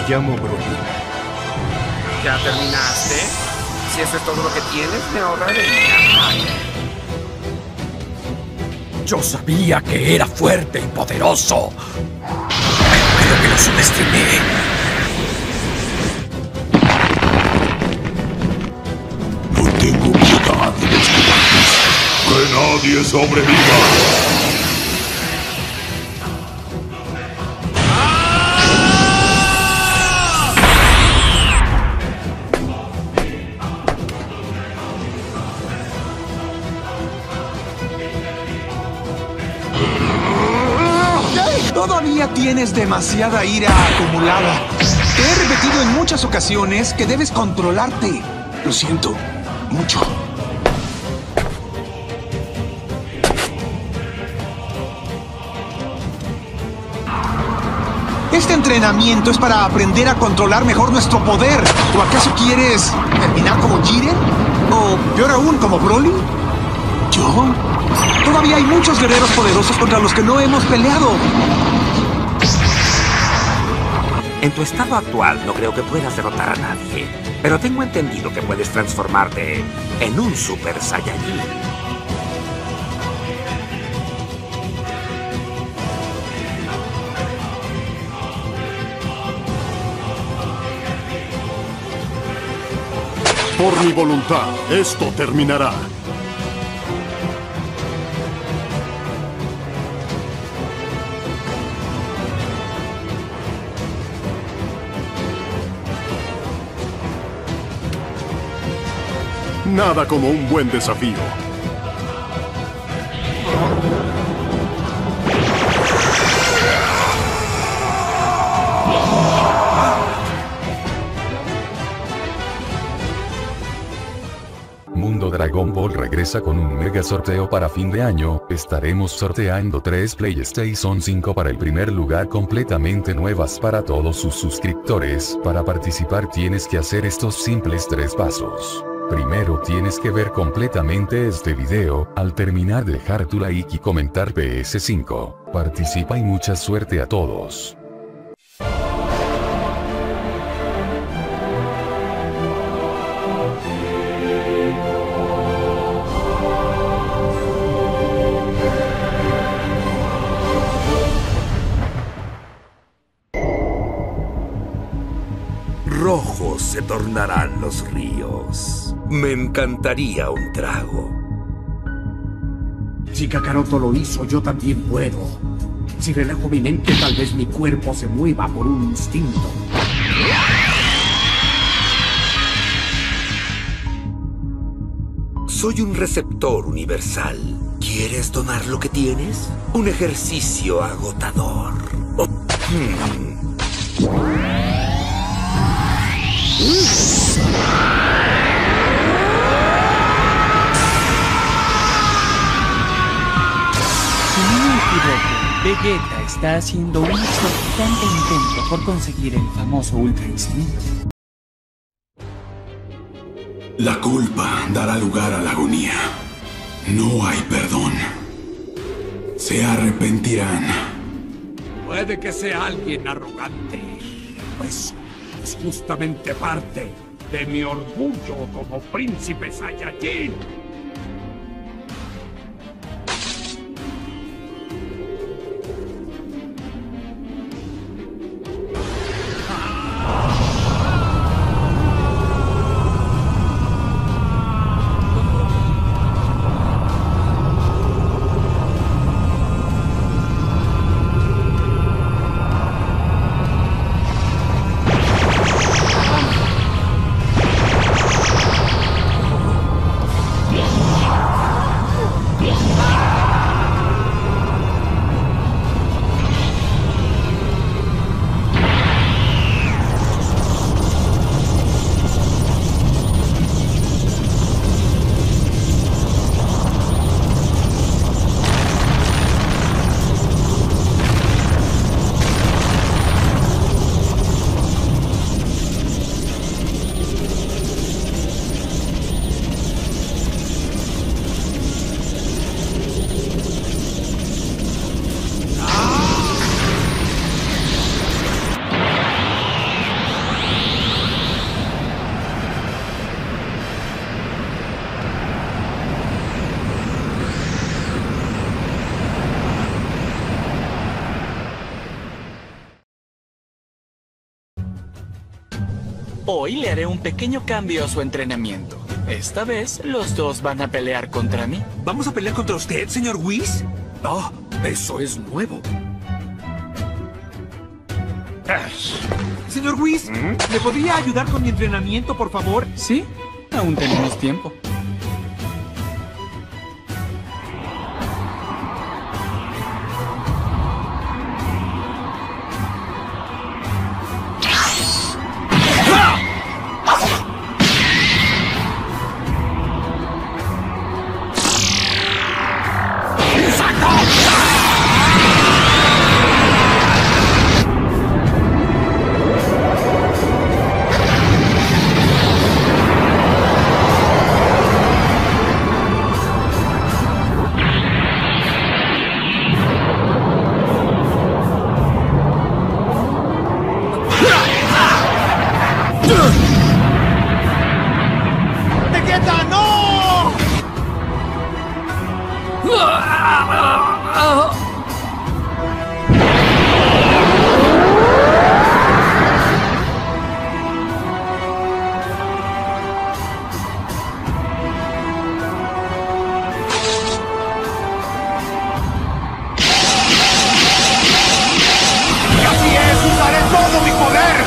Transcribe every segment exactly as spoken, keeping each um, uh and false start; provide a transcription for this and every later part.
llamo Broly. ¿Ya terminaste? Si eso es todo lo que tienes, me ahorraré llamar. Yo sabía que era fuerte y poderoso. Creo que lo subestimé. No tengo piedad de los cobardes. ¡Que nadie sobreviva! Todavía tienes demasiada ira acumulada. Te he repetido en muchas ocasiones que debes controlarte. Lo siento, mucho. Este entrenamiento es para aprender a controlar mejor nuestro poder. ¿O acaso quieres terminar como Jiren? ¿O peor aún, como Broly? ¿Yo? Todavía hay muchos guerreros poderosos contra los que no hemos peleado. En tu estado actual no creo que puedas derrotar a nadie, pero tengo entendido que puedes transformarte en un Super Saiyajin. Por mi voluntad, esto terminará. Nada como un buen desafío. Mundo Dragon Ball regresa con un mega sorteo para fin de año. Estaremos sorteando tres PlayStation cinco para el primer lugar completamente nuevas para todos sus suscriptores. Para participar tienes que hacer estos simples tres pasos. Primero tienes que ver completamente este video, al terminar dejar tu like y comentar P S cinco. Participa y mucha suerte a todos. Rojos se tornarán los ríos. Me encantaría un trago. Si Kakaroto lo hizo, yo también puedo. Si relajo mi mente, tal vez mi cuerpo se mueva por un instinto. Soy un receptor universal. ¿Quieres donar lo que tienes? Un ejercicio agotador. Oh. Hmm. Si no me equivoco, Vegeta está haciendo un exorbitante intento por conseguir el famoso Ultra Instinto. La culpa dará lugar a la agonía. No hay perdón. Se arrepentirán. Puede que sea alguien arrogante, pues es justamente parte de mi orgullo como príncipe Saiyajin. Hoy le haré un pequeño cambio a su entrenamiento. Esta vez, los dos van a pelear contra mí. ¿Vamos a pelear contra usted, señor Whis? Ah, eso es nuevo. Señor Whis, ¿me podría ayudar con mi entrenamiento, por favor? Sí, aún tenemos tiempo. ¡Vegeta, no! ¡Y así es! ¡Usaré todo mi poder!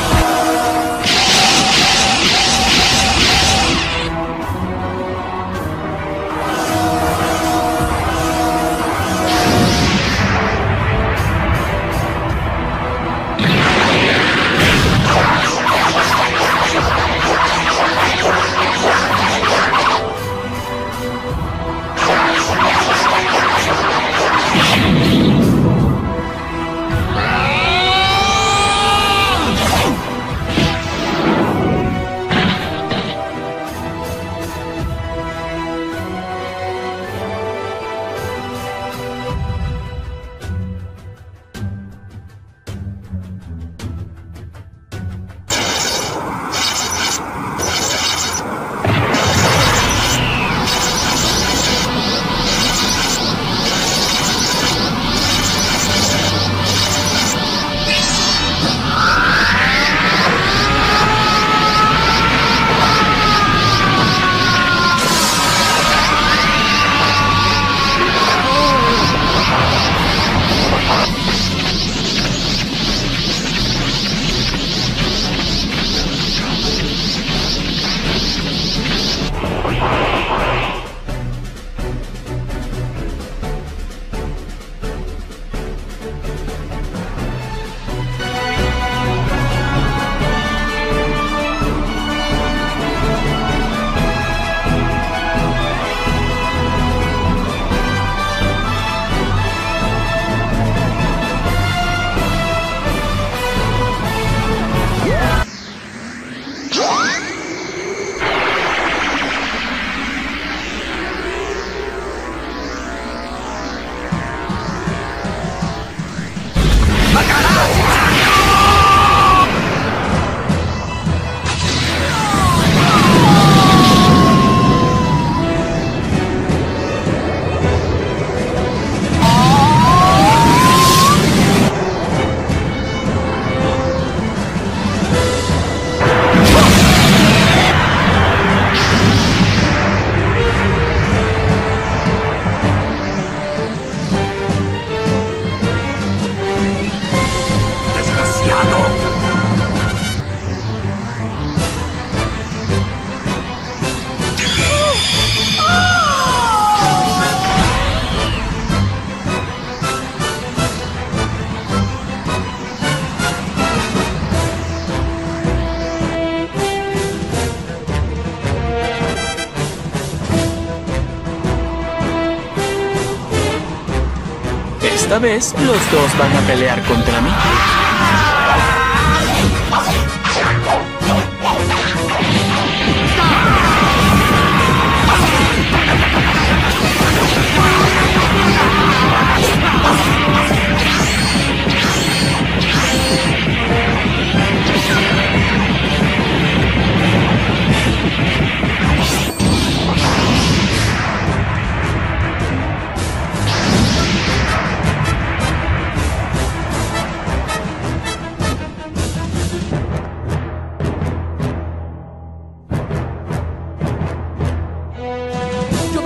Esta vez, los dos van a pelear contra mí.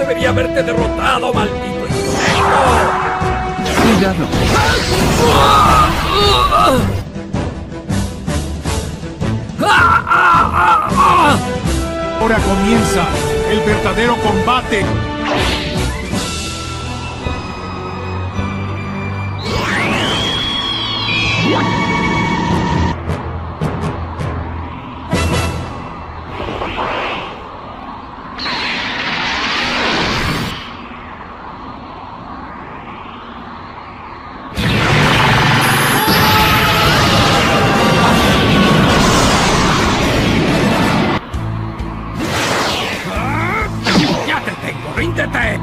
debería haberte derrotado, maldito insecto. Cuidado. Ahora comienza el verdadero combate. ¡Ya te tengo! ¡Ríndete!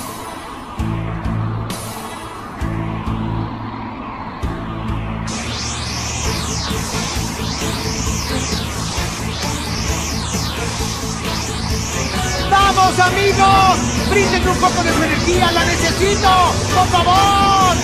¡Vamos, amigos! ¡Brinden un poco de su energía! ¡La necesito! ¡Por favor!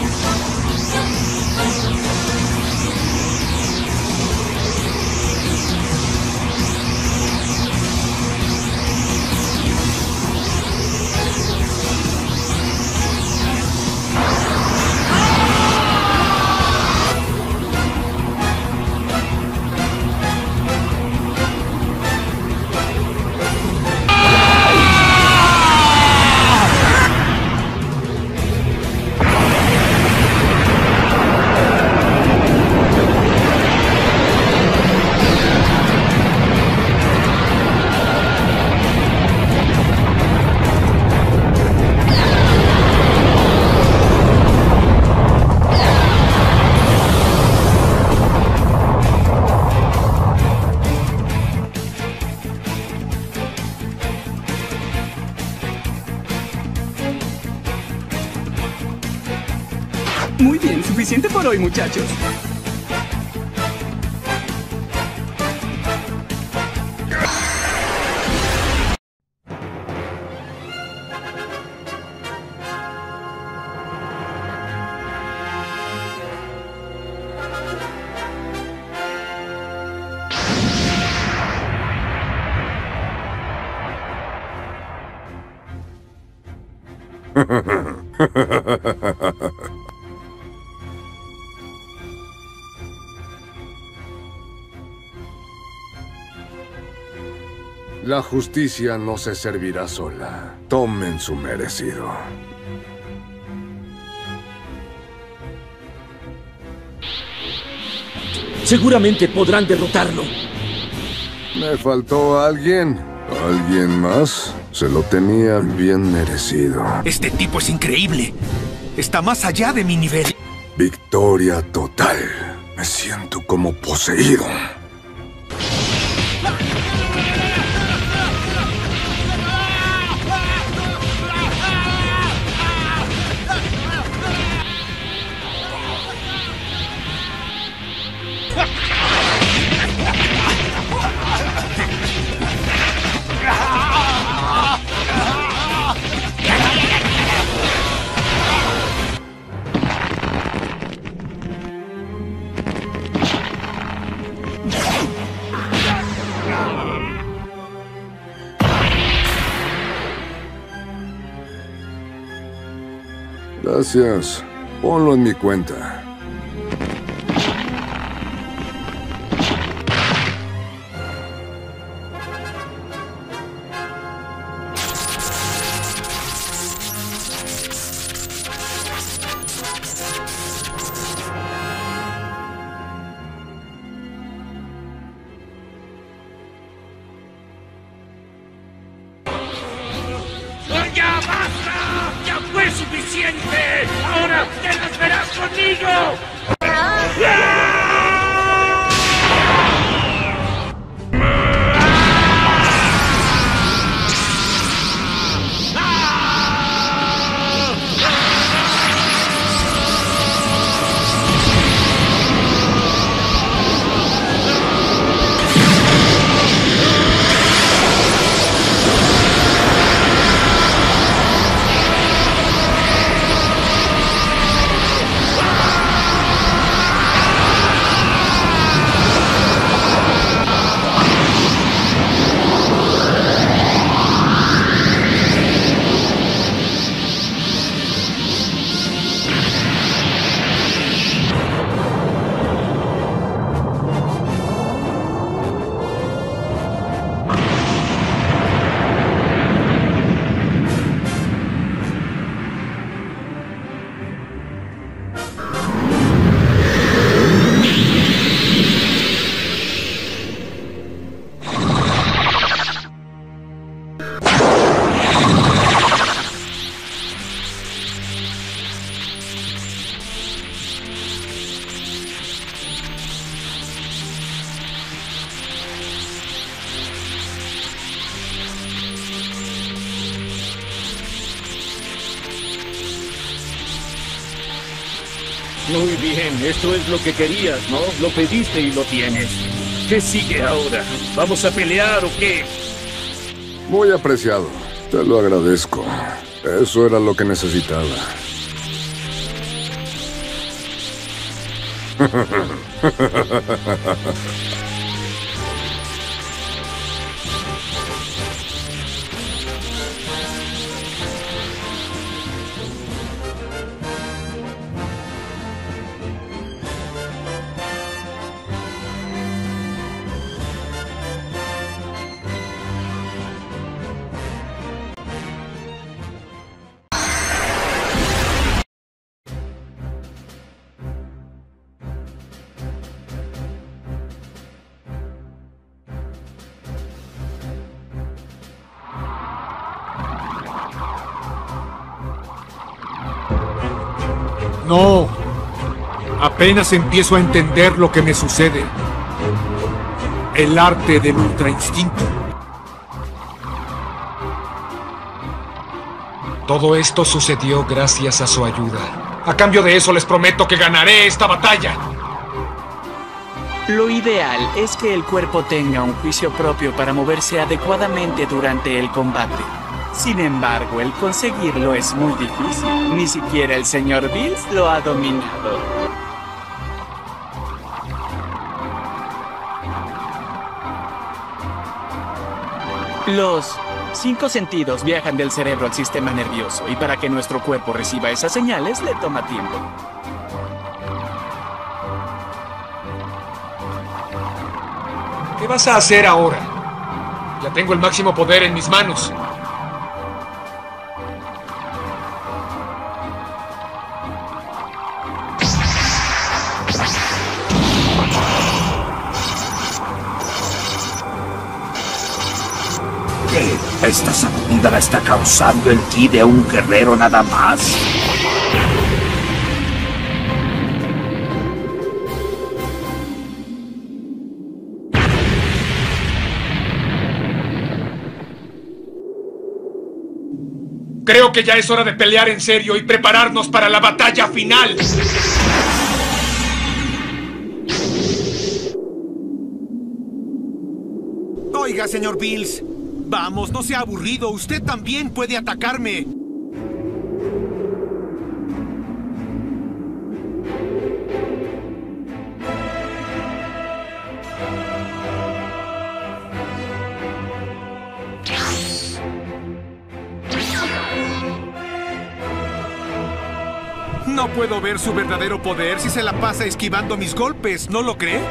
Muy bien, suficiente por hoy, muchachos. La justicia no se servirá sola. Tomen su merecido. Seguramente podrán derrotarlo. ¿Me faltó alguien? ¿Alguien más? Se lo tenía bien merecido. Este tipo es increíble. Está más allá de mi nivel. Victoria total. Me siento como poseído. Gracias. Ponlo en mi cuenta. ¡Ya basta! ¡Ya fue suficiente! ¡Ahora te las verás conmigo! Muy bien, esto es lo que querías, ¿no? Lo pediste y lo tienes. ¿Qué sigue ahora? ¿Vamos a pelear o qué? Muy apreciado. Te lo agradezco. Eso era lo que necesitaba. No. Apenas empiezo a entender lo que me sucede. El arte del ultra instinto. Todo esto sucedió gracias a su ayuda. A cambio de eso les prometo que ganaré esta batalla. Lo ideal es que el cuerpo tenga un juicio propio para moverse adecuadamente durante el combate. Sin embargo, el conseguirlo es muy difícil. Ni siquiera el señor Bills lo ha dominado. Los cinco sentidos viajan del cerebro al sistema nervioso, y para que nuestro cuerpo reciba esas señales le toma tiempo. ¿Qué vas a hacer ahora? Ya tengo el máximo poder en mis manos. ¿Qué? ¿Esta sacudida la está causando el ki de un guerrero nada más? Creo que ya es hora de pelear en serio y prepararnos para la batalla final. Oiga, señor Bills. Vamos, no sea aburrido. Usted también puede atacarme. No puedo ver su verdadero poder si se la pasa esquivando mis golpes, ¿no lo cree?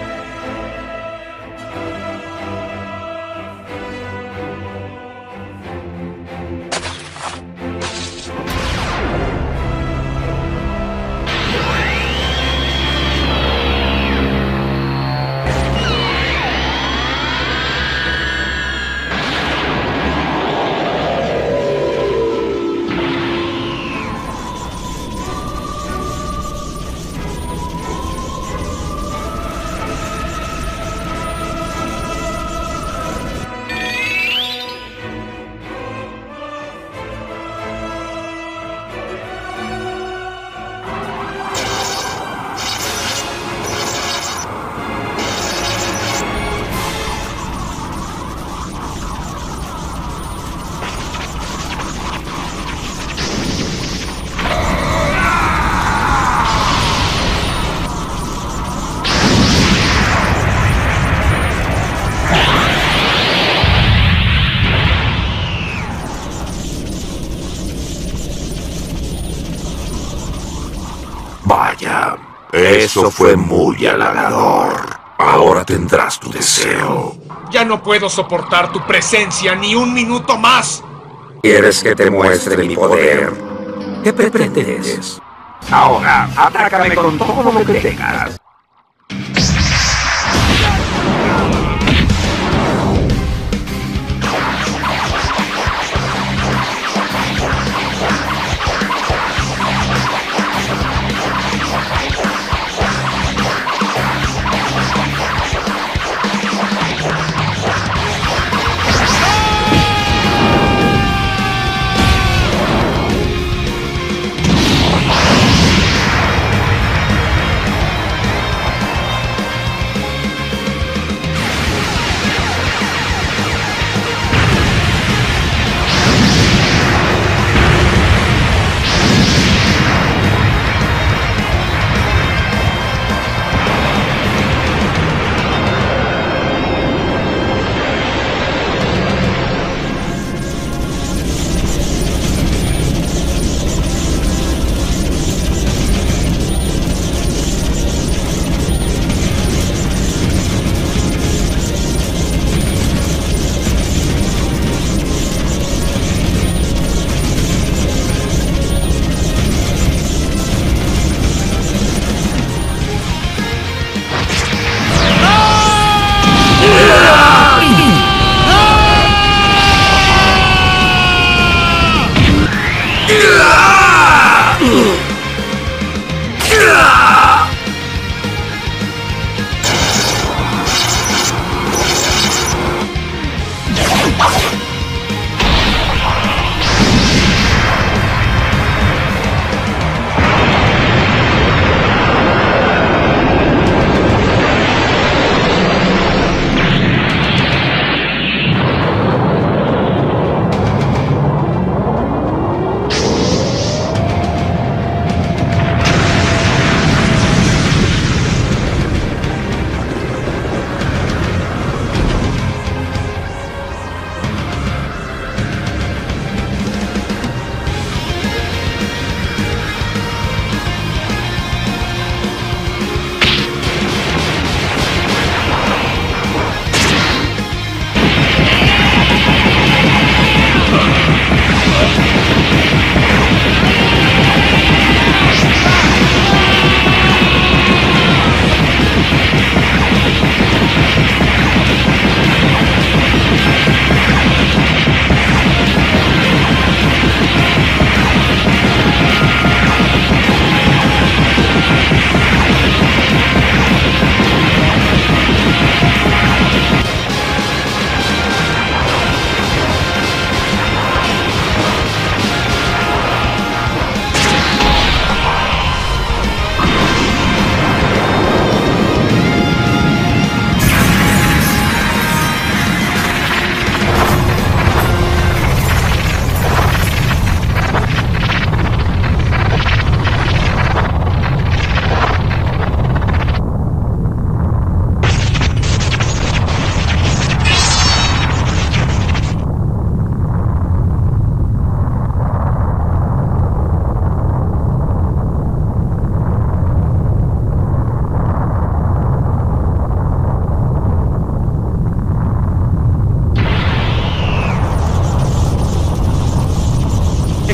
Vaya, eso fue muy halagador. Ahora tendrás tu deseo. Ya no puedo soportar tu presencia ni un minuto más. ¿Quieres que te muestre mi poder? ¿Qué pretendes? Ahora, atácame con todo lo que tengas.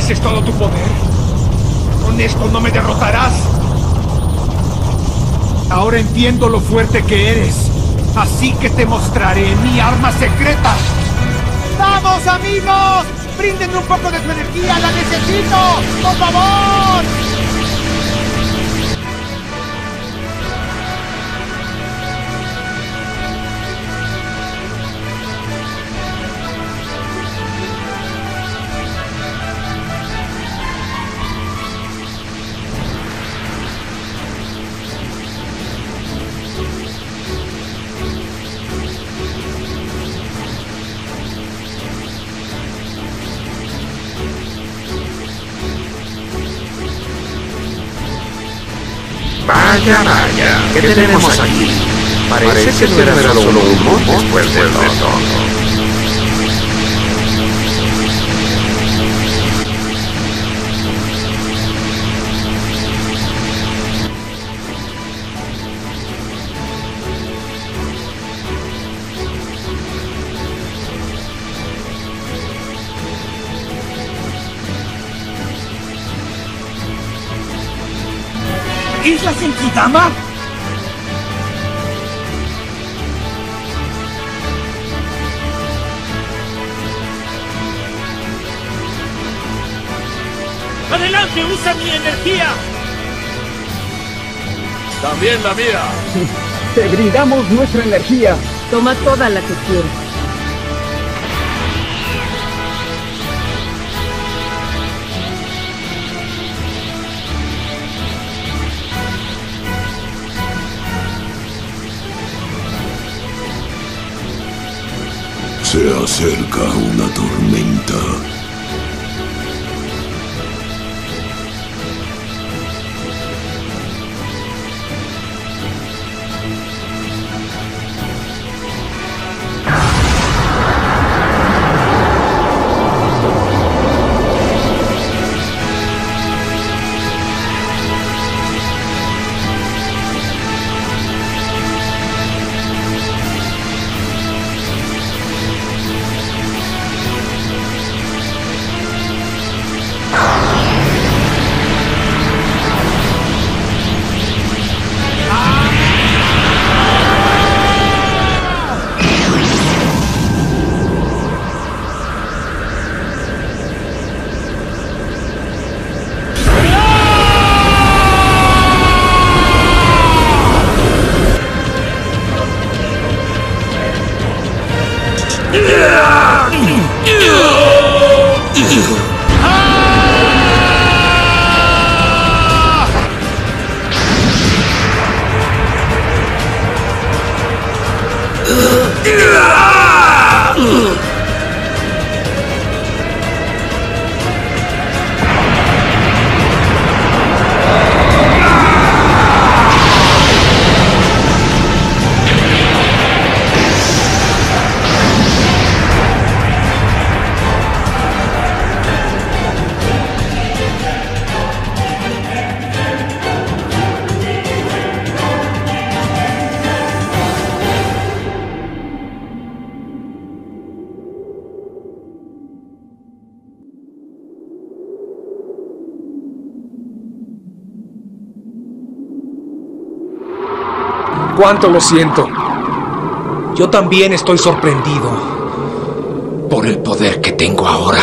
¿Ese es todo tu poder? ¿Con esto no me derrotarás? Ahora entiendo lo fuerte que eres. Así que te mostraré mi arma secreta. ¡Vamos, amigos! ¡Bríndeme un poco de su energía! ¡La necesito! ¡Por favor! Vaya, vaya, ¿qué, ¿Qué tenemos aquí? Parece, Parece que no era solo un humo después de todo. ¿Isla Senkidama? ¡Adelante, usa mi energía! También la mía. Te brindamos nuestra energía. Toma toda la que quieras. Se acerca una tormenta. Cuánto lo siento. Yo también estoy sorprendido por el poder que tengo ahora.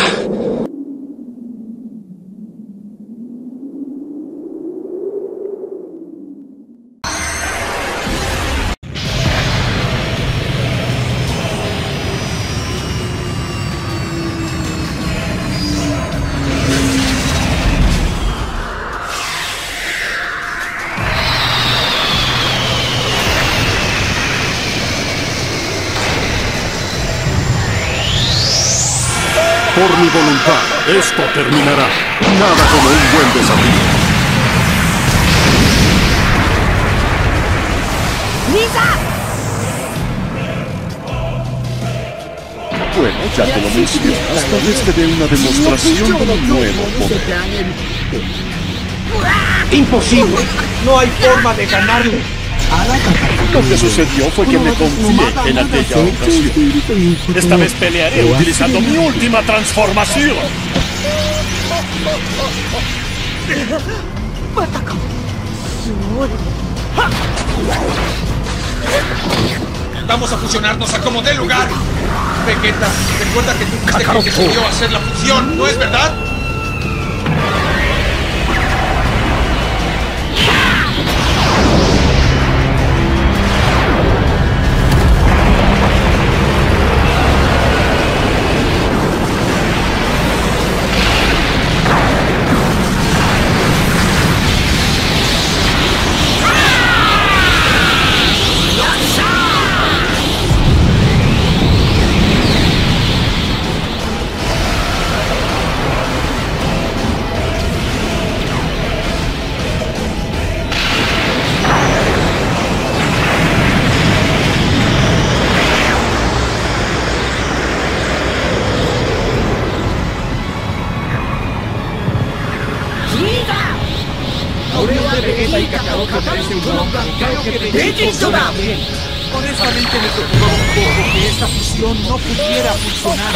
Por mi voluntad, esto terminará. Nada como un buen desafío. ¡Lisa! Bueno, ya que lo mencionas, tal vez te dé una demostración de un nuevo poder. ¡Imposible! No hay forma de ganarle. Lo que sucedió fue que me confié en aquella ocasión. Esta vez pelearé utilizando mi última transformación. またか。すごい。 Vamos a fusionarnos a como dé lugar. Vegeta, recuerda que tú fuiste quien decidió hacer la fusión, ¿no es verdad? Honestamente me preocupó un poco que esta fusión no pudiera funcionar.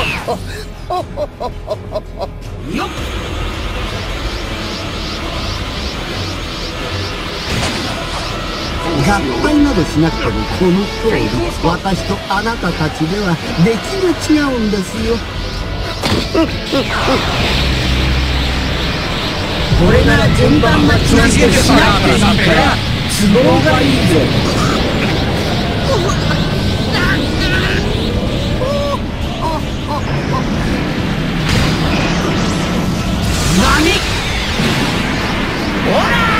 合体などしなくてもこの通り私とあなたたちでは出来が違うんですよ。これなら順番待ちなんてしなくていいから都合がいいぞ。何？ほら！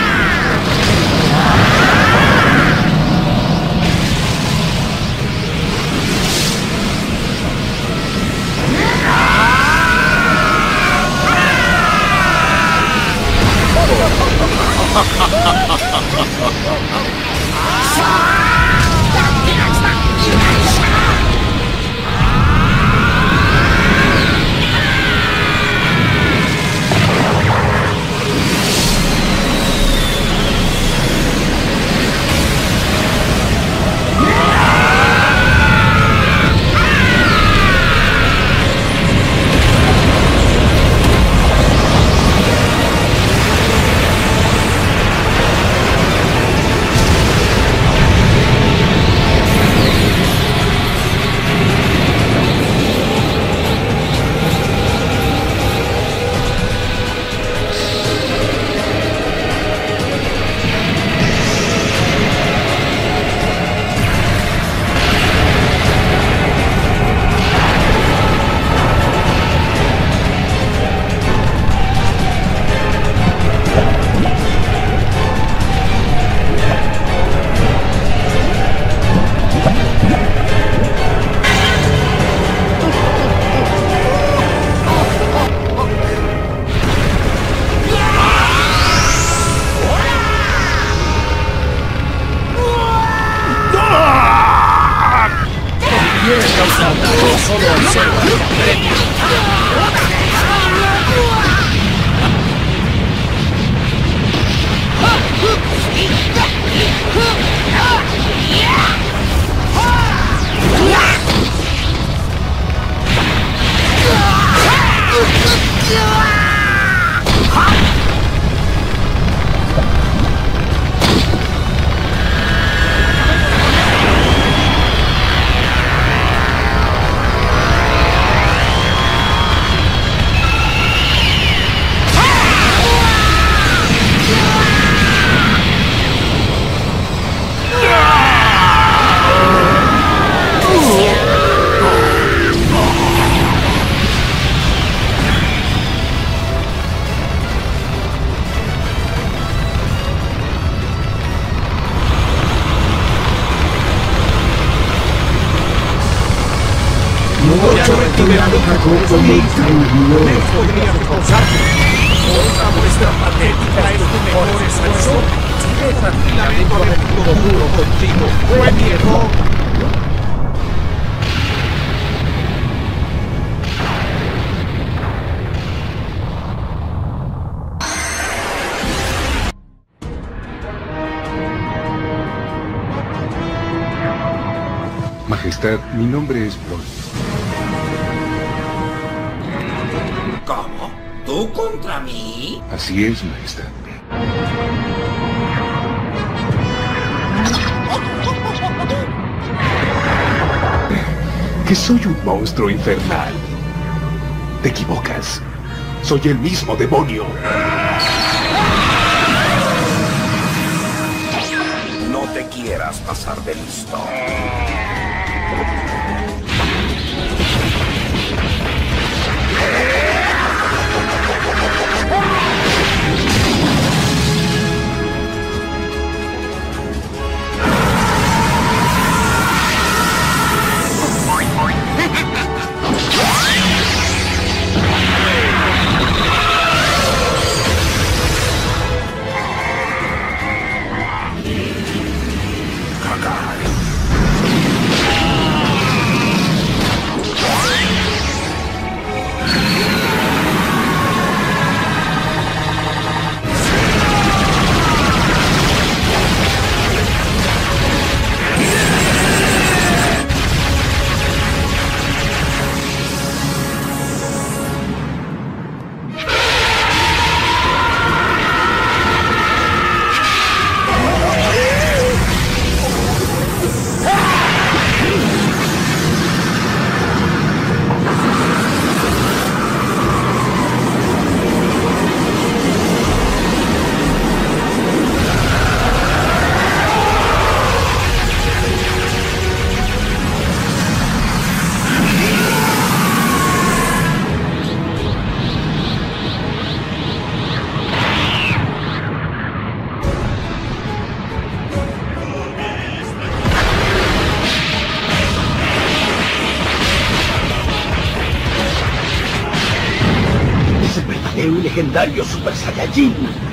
Podría reposarte. Otra muestra patética es tu mejor esfuerzo. Lamento haber sido duro contigo. Fue mi error. Majestad, mi nombre es Broly. ¿Cómo? ¿Tú contra mí? Así es, Majestad. Que soy un monstruo infernal. Te equivocas. Soy el mismo demonio. No te quieras pasar de listo. Un legendario Super Saiyajin.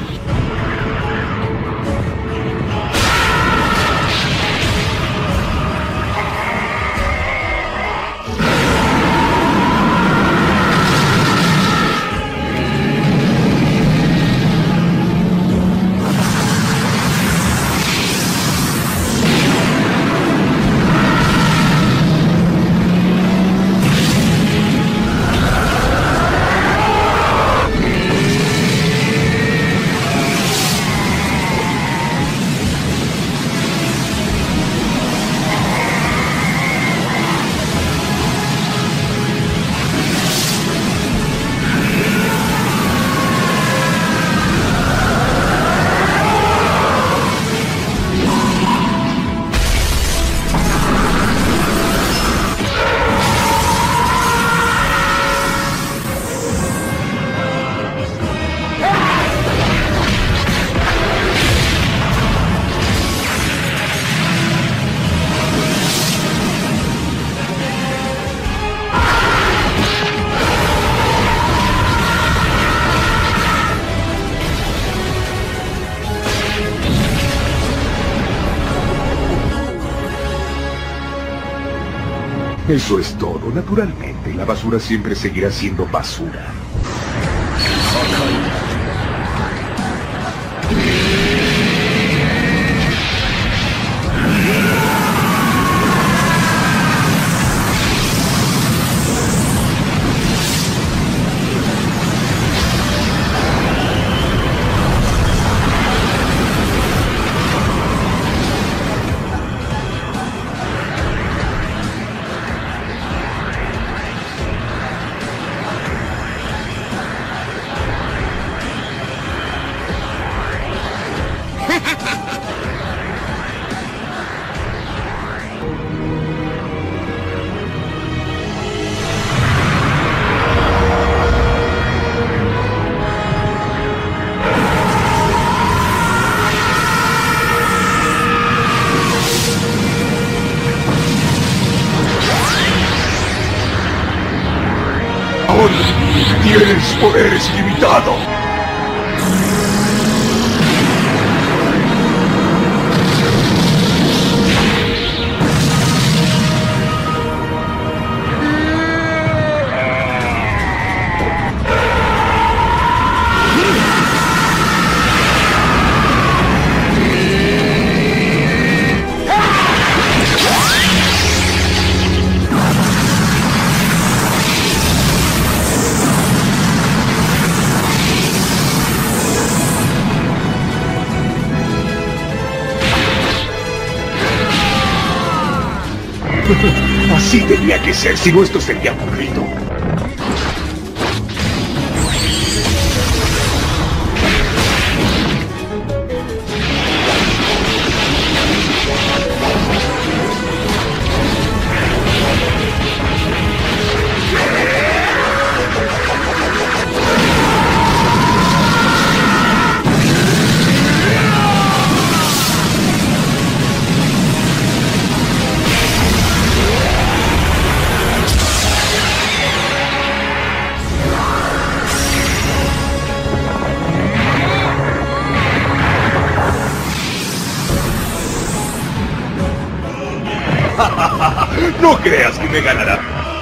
Eso es todo. Naturalmente, la basura siempre seguirá siendo basura. Tienes poderes limitados. Así tenía que ser, si no esto sería aburrido. No creas que me ganará.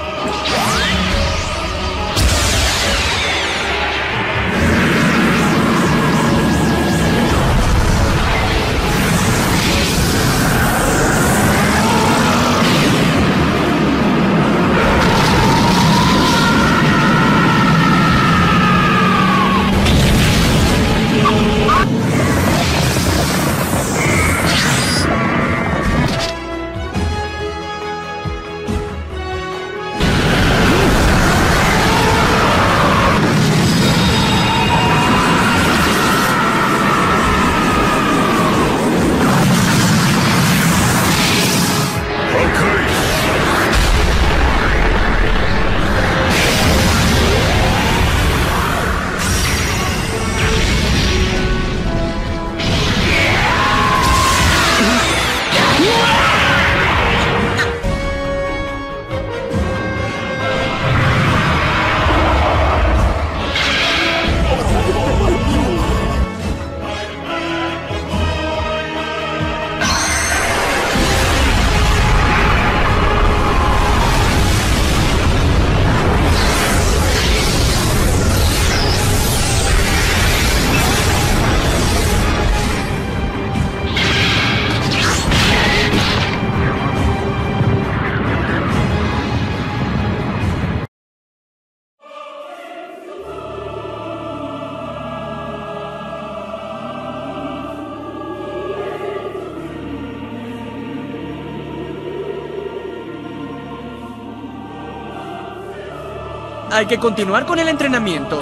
Hay que continuar con el entrenamiento.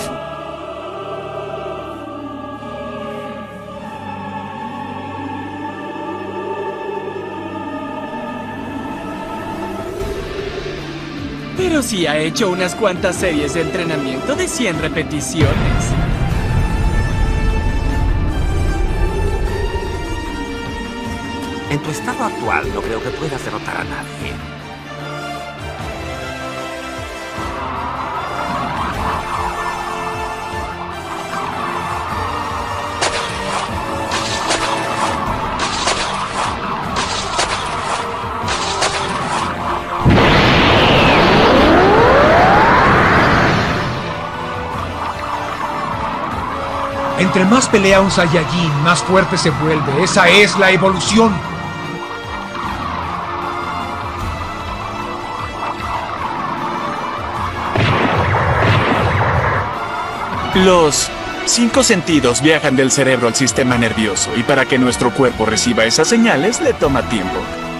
Pero sí ha hecho unas cuantas series de entrenamiento de cien repeticiones. En tu estado actual no creo que puedas derrotar a nadie. Entre más pelea un Saiyajin, más fuerte se vuelve. Esa es la evolución. Los cinco sentidos viajan del cerebro al sistema nervioso, y para que nuestro cuerpo reciba esas señales le toma tiempo.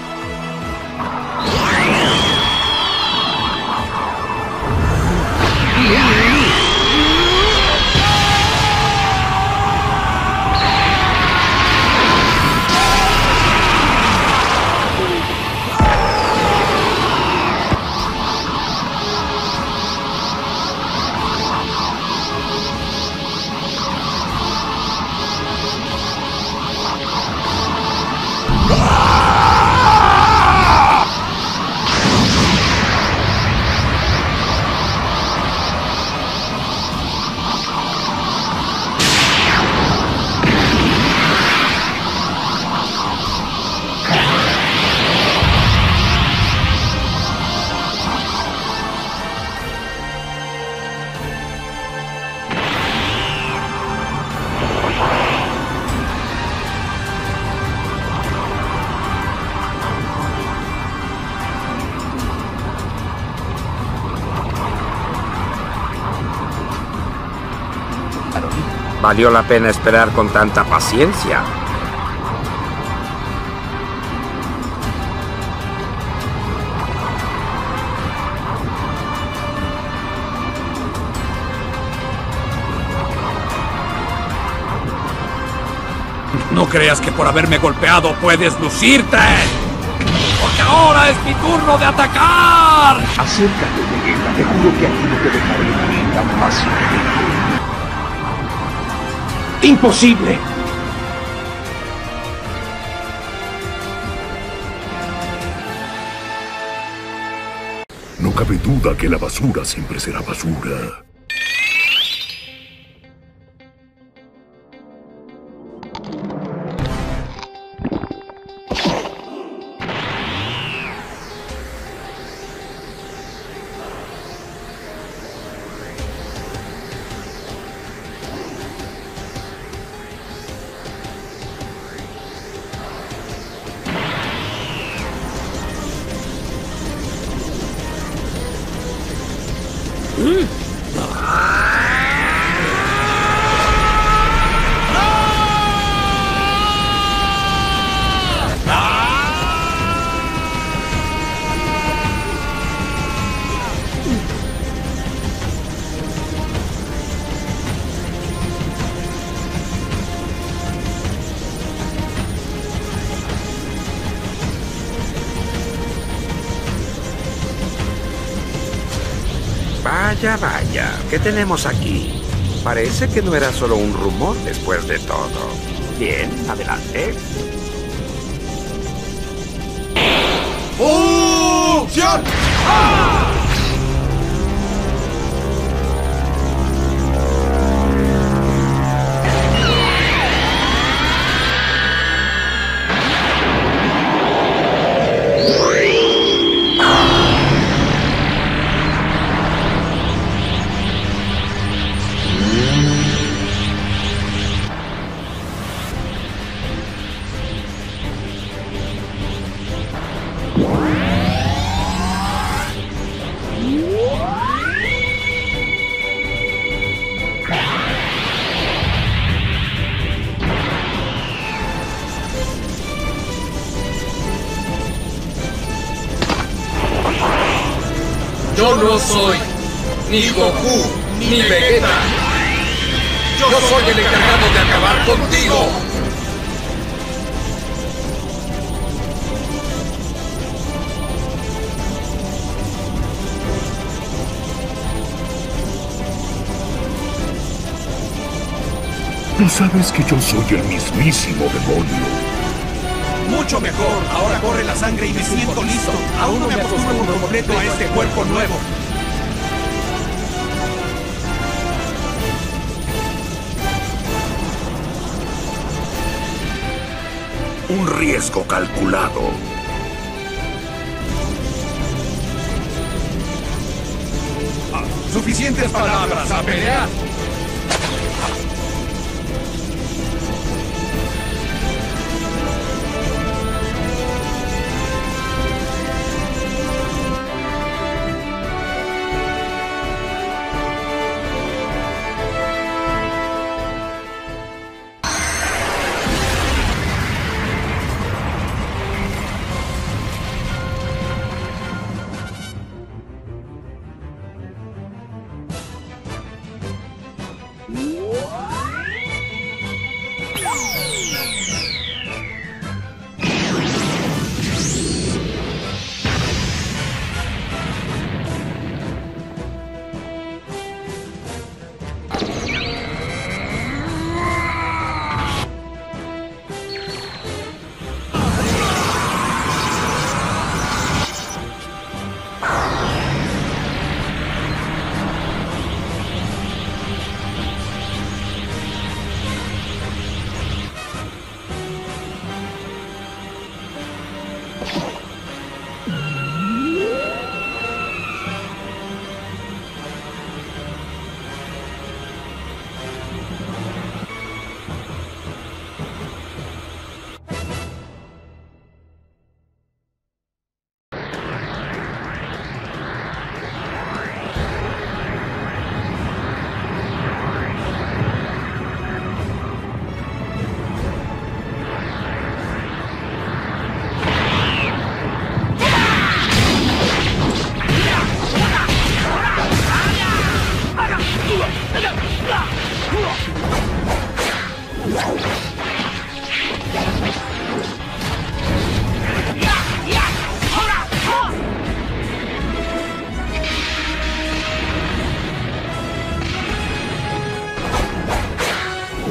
Valió la pena esperar con tanta paciencia. No creas que por haberme golpeado puedes lucirte. Porque ahora es mi turno de atacar. Acércate, Vegeta. Te juro que aquí no te dejaré morir tan fácilmente. ¡Imposible! No cabe duda que la basura siempre será basura. Vaya, vaya, ¿qué tenemos aquí? Parece que no era solo un rumor después de todo. Bien, adelante. ¡Fusión! ¡Ah! Yo no soy ni Goku ni Vegeta. Yo soy el encargado de acabar contigo. No sabes que yo soy el mismísimo demonio. Mucho mejor. Ahora corre la sangre y me siento listo. Aún no me acostumbro por completo a este cuerpo nuevo. Un riesgo calculado. Ah, suficientes palabras, a pelear.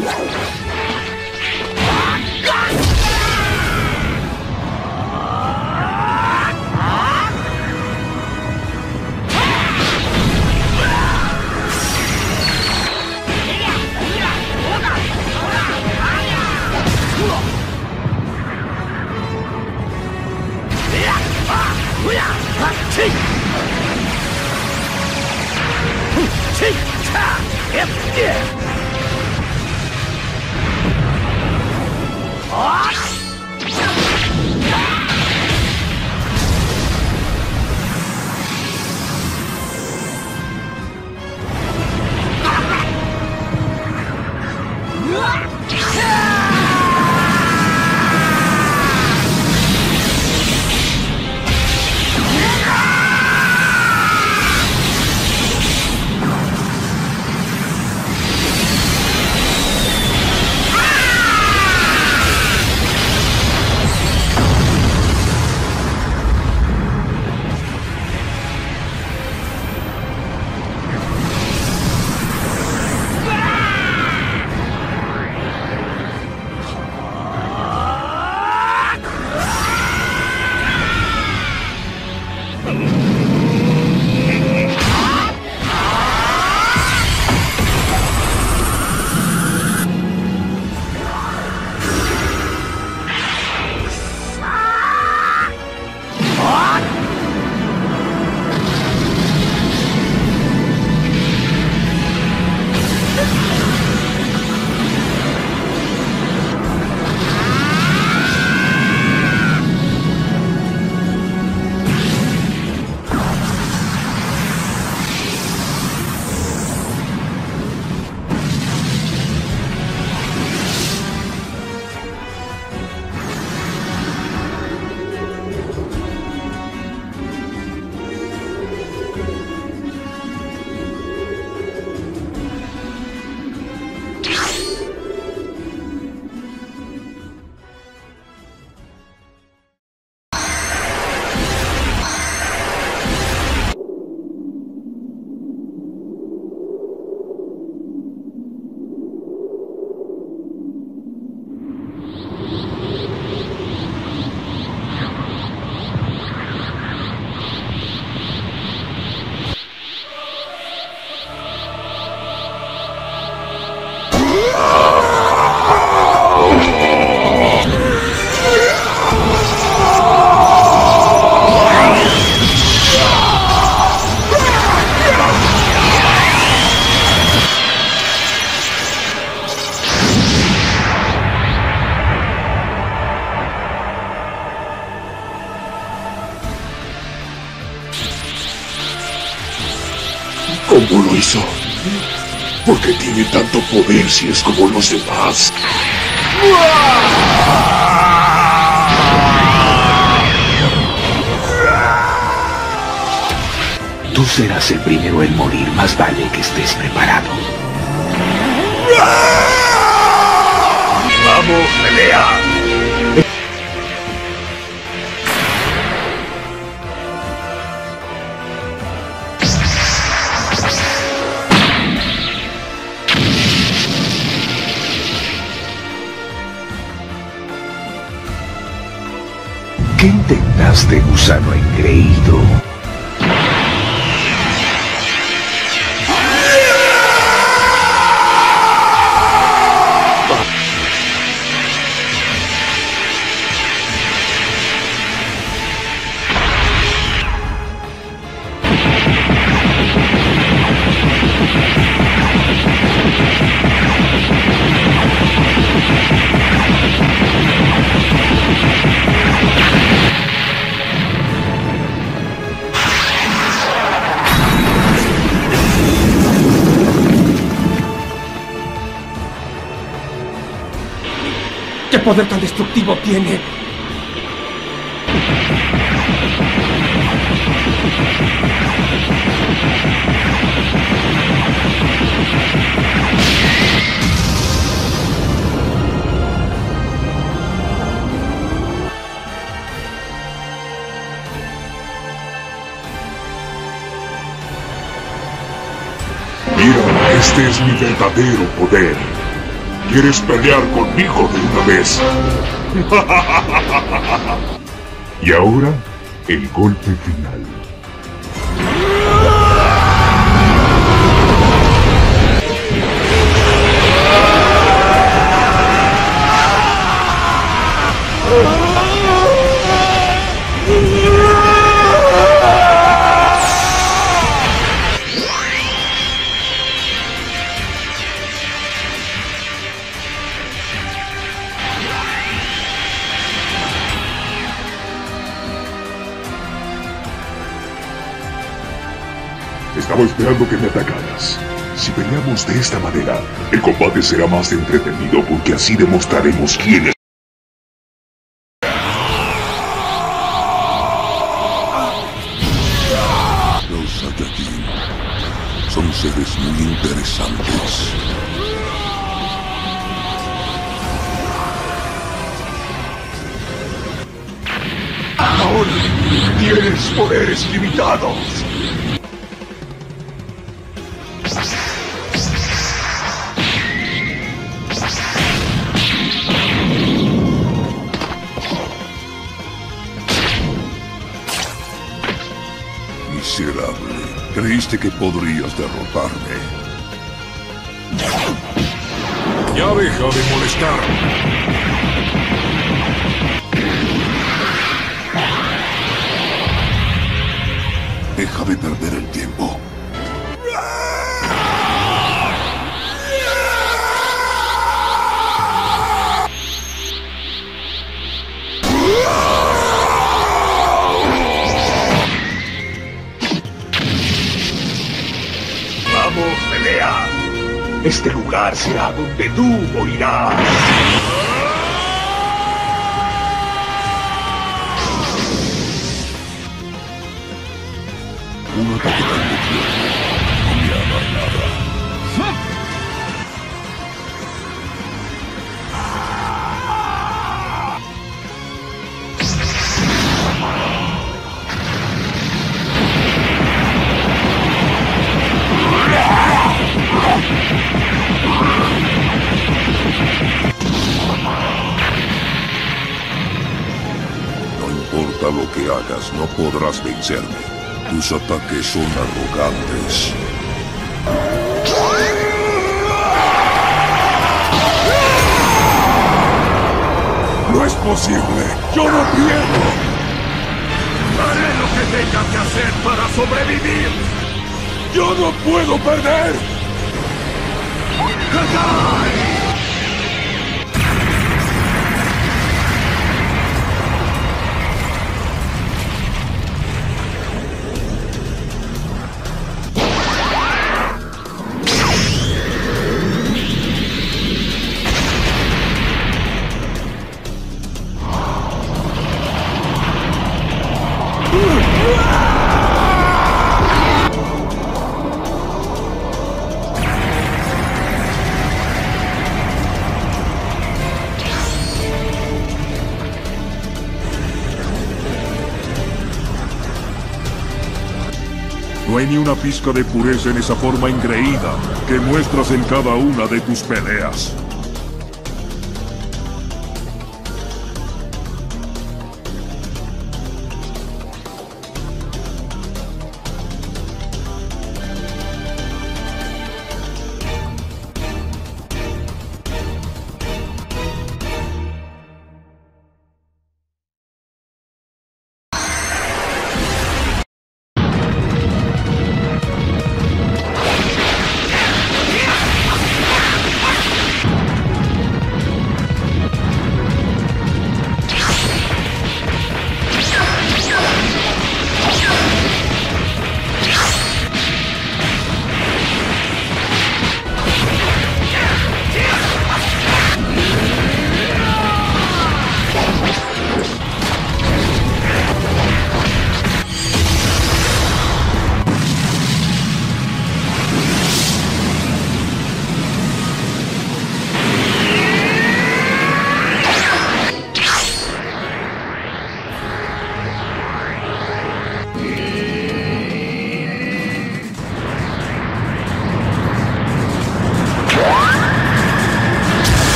¿Cómo lo hizo? ¿Por qué tiene tanto poder si es como los demás? Tú serás el primero en morir, más vale que estés preparado. ¡Vamos, pelea! ¿Qué intentaste, gusano engreído? ¿Qué poder tan destructivo tiene? Mira, este es mi verdadero poder. ¿Quieres pelear conmigo de una vez? Y ahora, el golpe final. Estaba esperando que me atacaras. Si peleamos de esta manera, el combate será más entretenido porque así demostraremos quién es. Los Saiyajin son seres muy interesantes. Ahora tienes poderes limitados. Miserable. Creíste que podrías derrotarme. Ya deja de molestar. Deja de perder el tiempo. ¡Vamos, pelea! Este lugar será donde tú morirás. Un ataque tan fuerte no me hará nada. No importa lo que hagas, no podrás vencerme. Tus ataques son arrogantes. ¡No es posible! ¡Yo no pierdo! ¡Haré lo que tenga que hacer para sobrevivir! ¡Yo no puedo perder! No hay ni una pizca de pureza en esa forma engreída que muestras en cada una de tus peleas.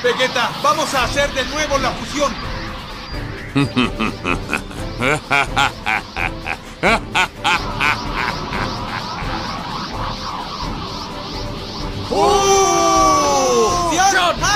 Vegeta, vamos a hacer de nuevo la fusión. ¡Fusión!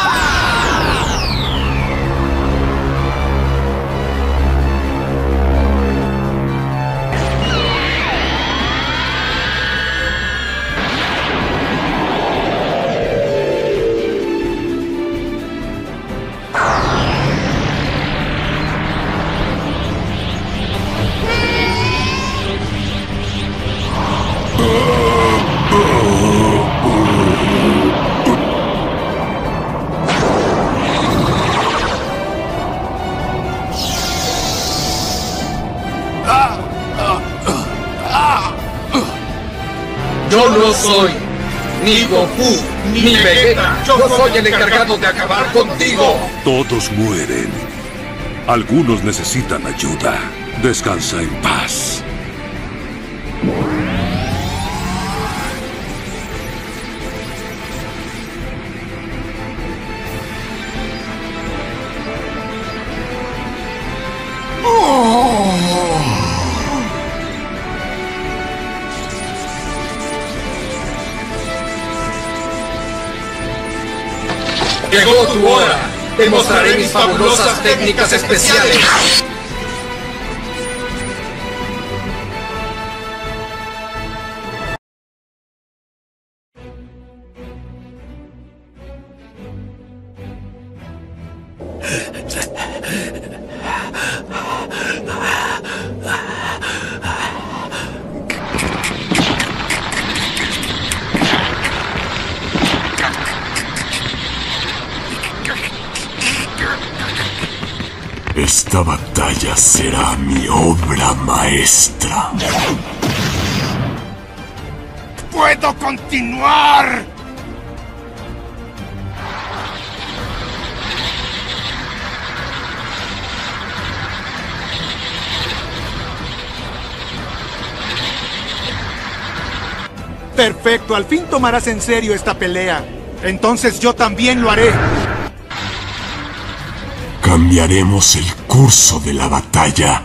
Yo no soy ni Goku ni Vegeta. Yo soy el encargado de acabar contigo. Todos mueren. Algunos necesitan ayuda. Descansa en paz. Llegó tu hora. Te mostraré mis fabulosas técnicas especiales. Esta batalla será mi obra maestra. ¡Puedo continuar! Perfecto, al fin tomarás en serio esta pelea. Entonces yo también lo haré. Cambiaremos el curso de la batalla.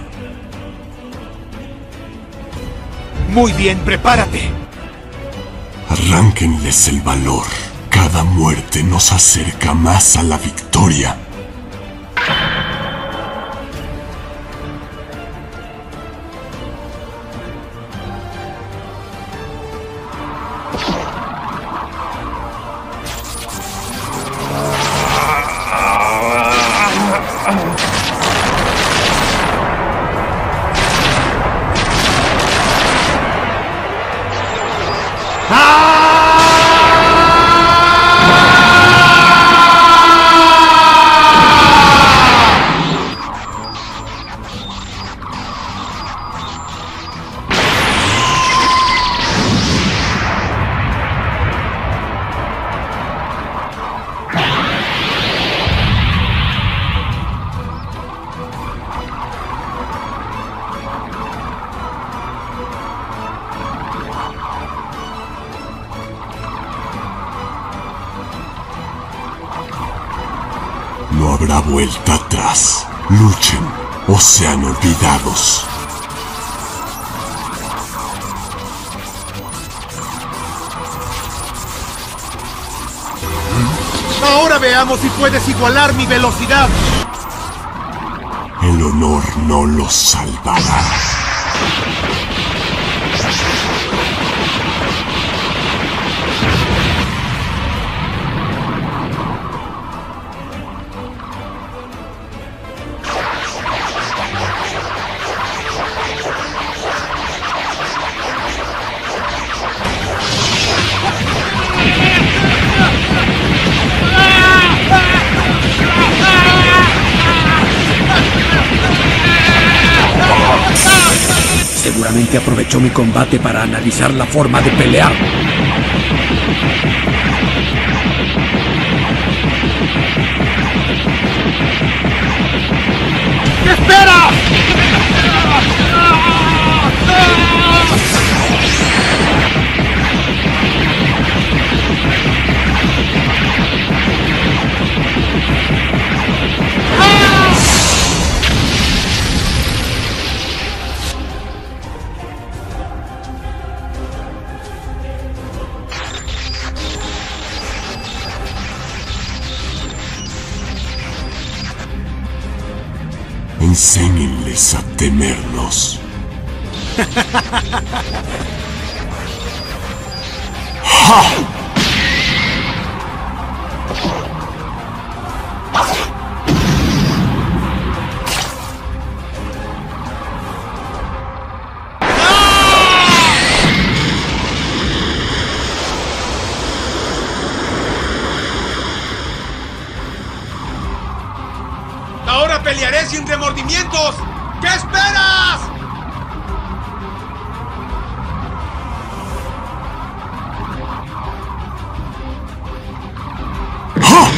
Muy bien, prepárate. Arránquenles el valor. Cada muerte nos acerca más a la victoria. No habrá vuelta atrás. Luchen o sean olvidados. Ahora veamos si puedes igualar mi velocidad. El honor no los salvará. Seguramente aprovechó mi combate para analizar la forma de pelear. ¿Qué espera? Enséñenles a temernos. ¡Ja! ¡Ahora pelearé sin remordimientos! ¿Qué esperas? ¡Ja!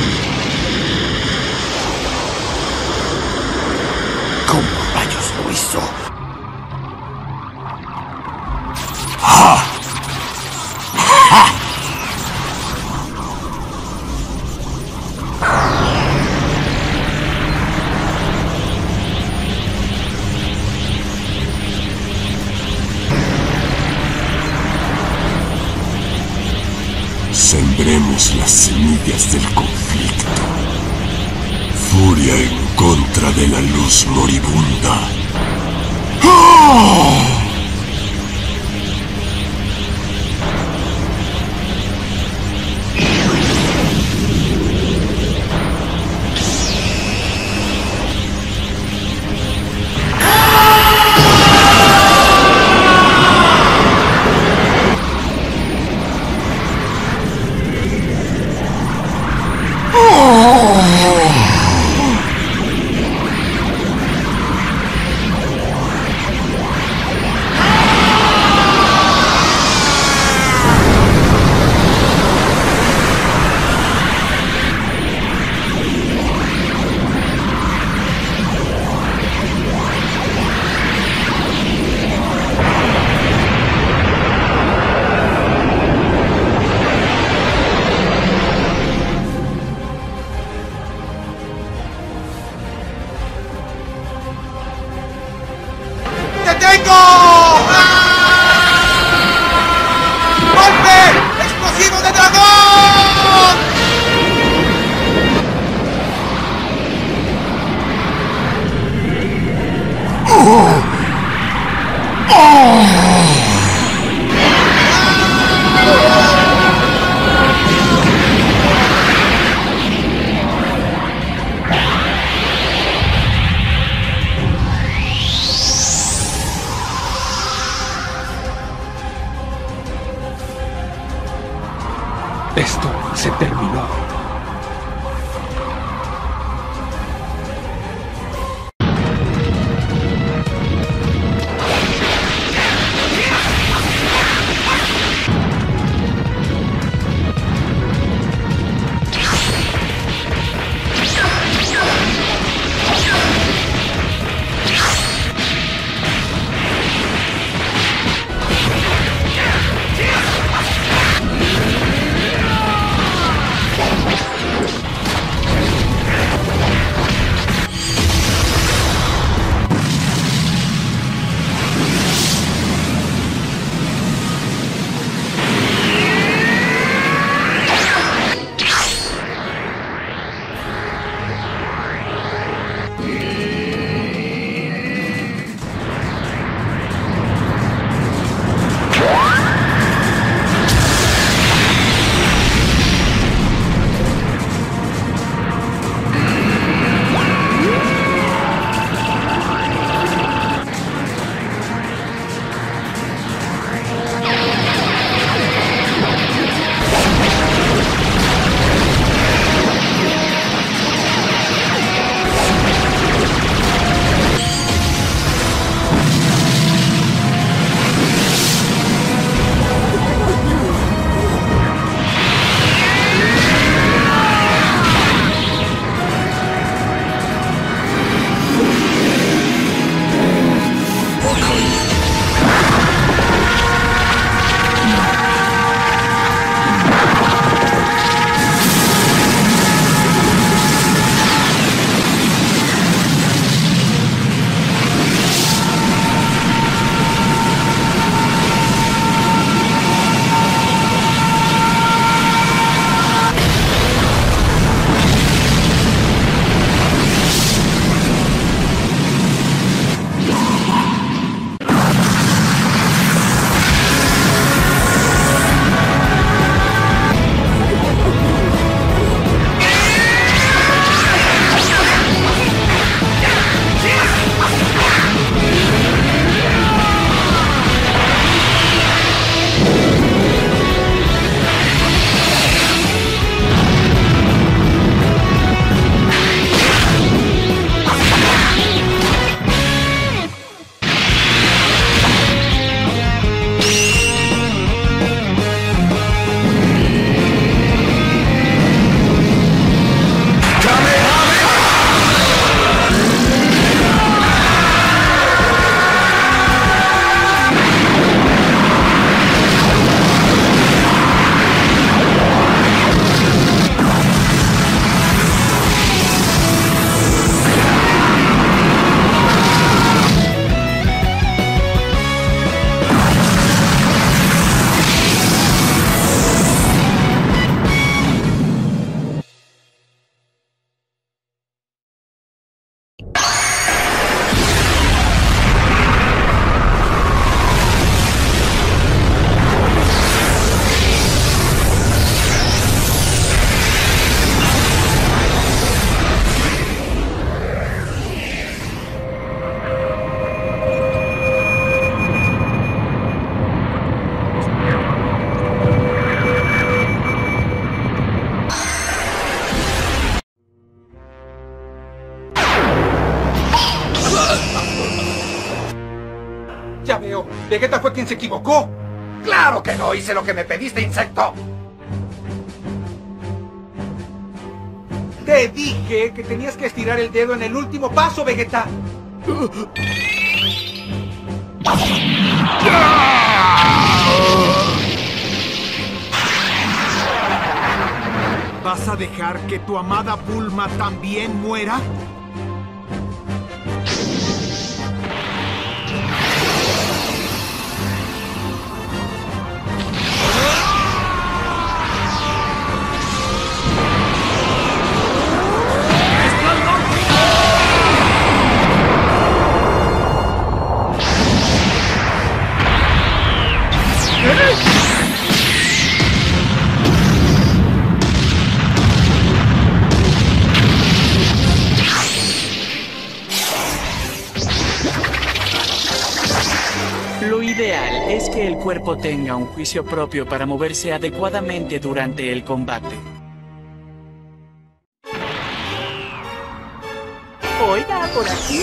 ¿Cómo rayos lo hizo? ¡Ja! ¡Ja! Sembremos las semillas del conflicto. Furia en contra de la luz moribunda. ¡Oh! ¡Te tengo! ¡Ah! ¡Golpe! ¡Explosivo de dragón! ¡Oh! ¡Oh! Ya veo, Vegeta fue quien se equivocó. ¡Claro que no! Hice lo que me pediste, insecto. Te dije que tenías que estirar el dedo en el último paso, Vegeta. ¿Vas a dejar que tu amada Bulma también muera? Lo ideal es que el cuerpo tenga un juicio propio para moverse adecuadamente durante el combate. Oiga, por aquí.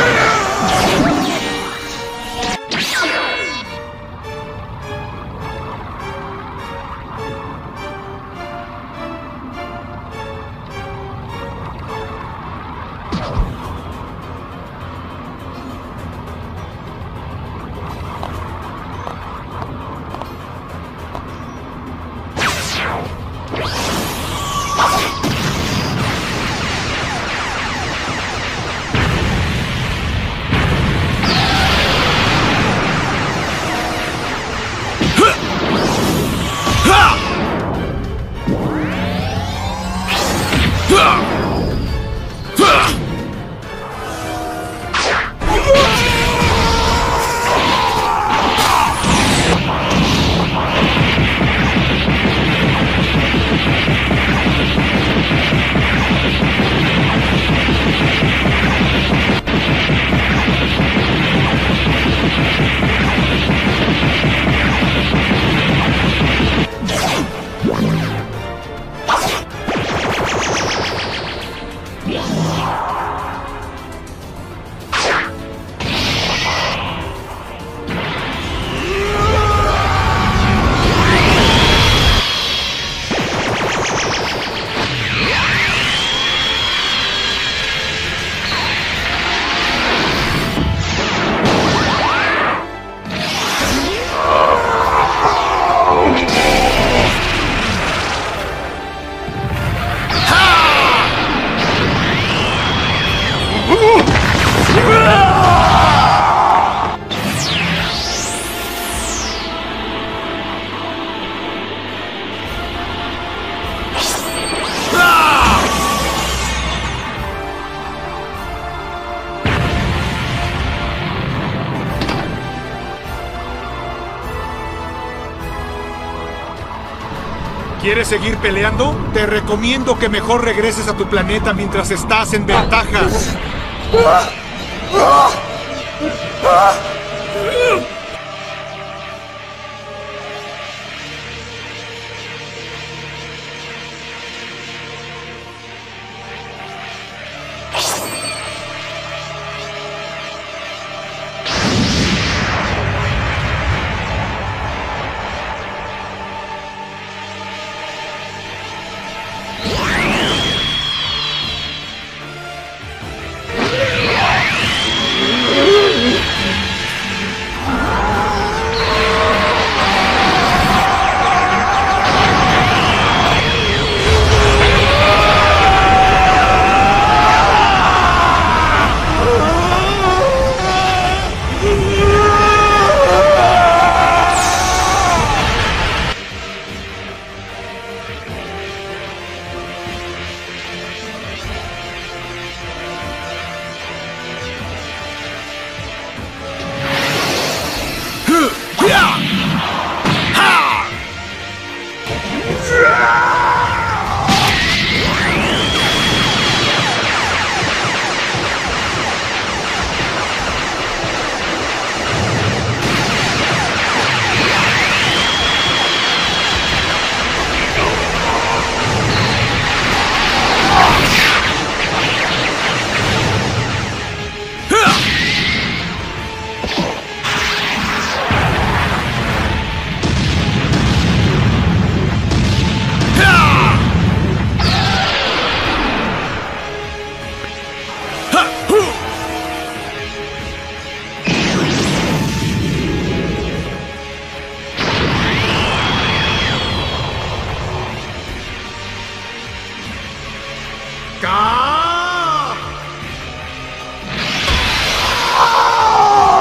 ¿Quieres seguir peleando? Te recomiendo que mejor regreses a tu planeta mientras estás en ventaja.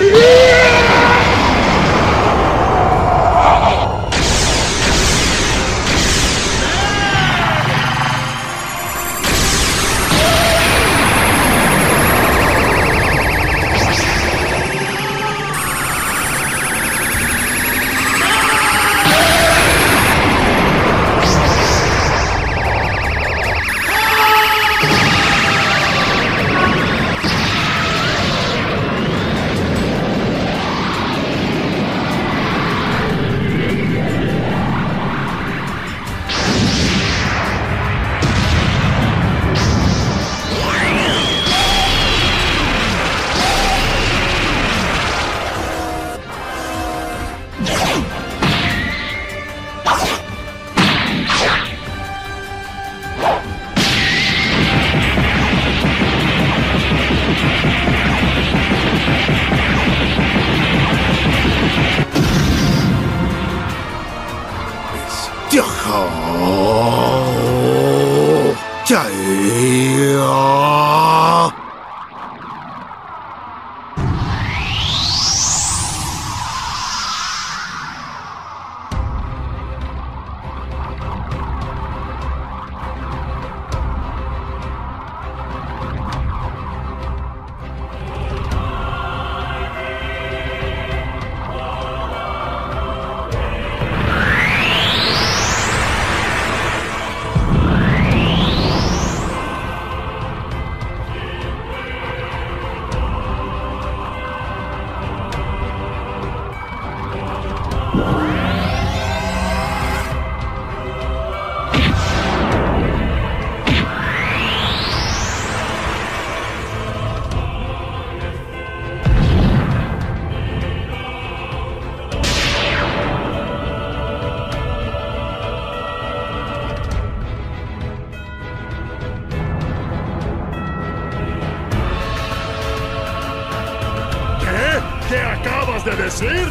¿Qué acabas de decir?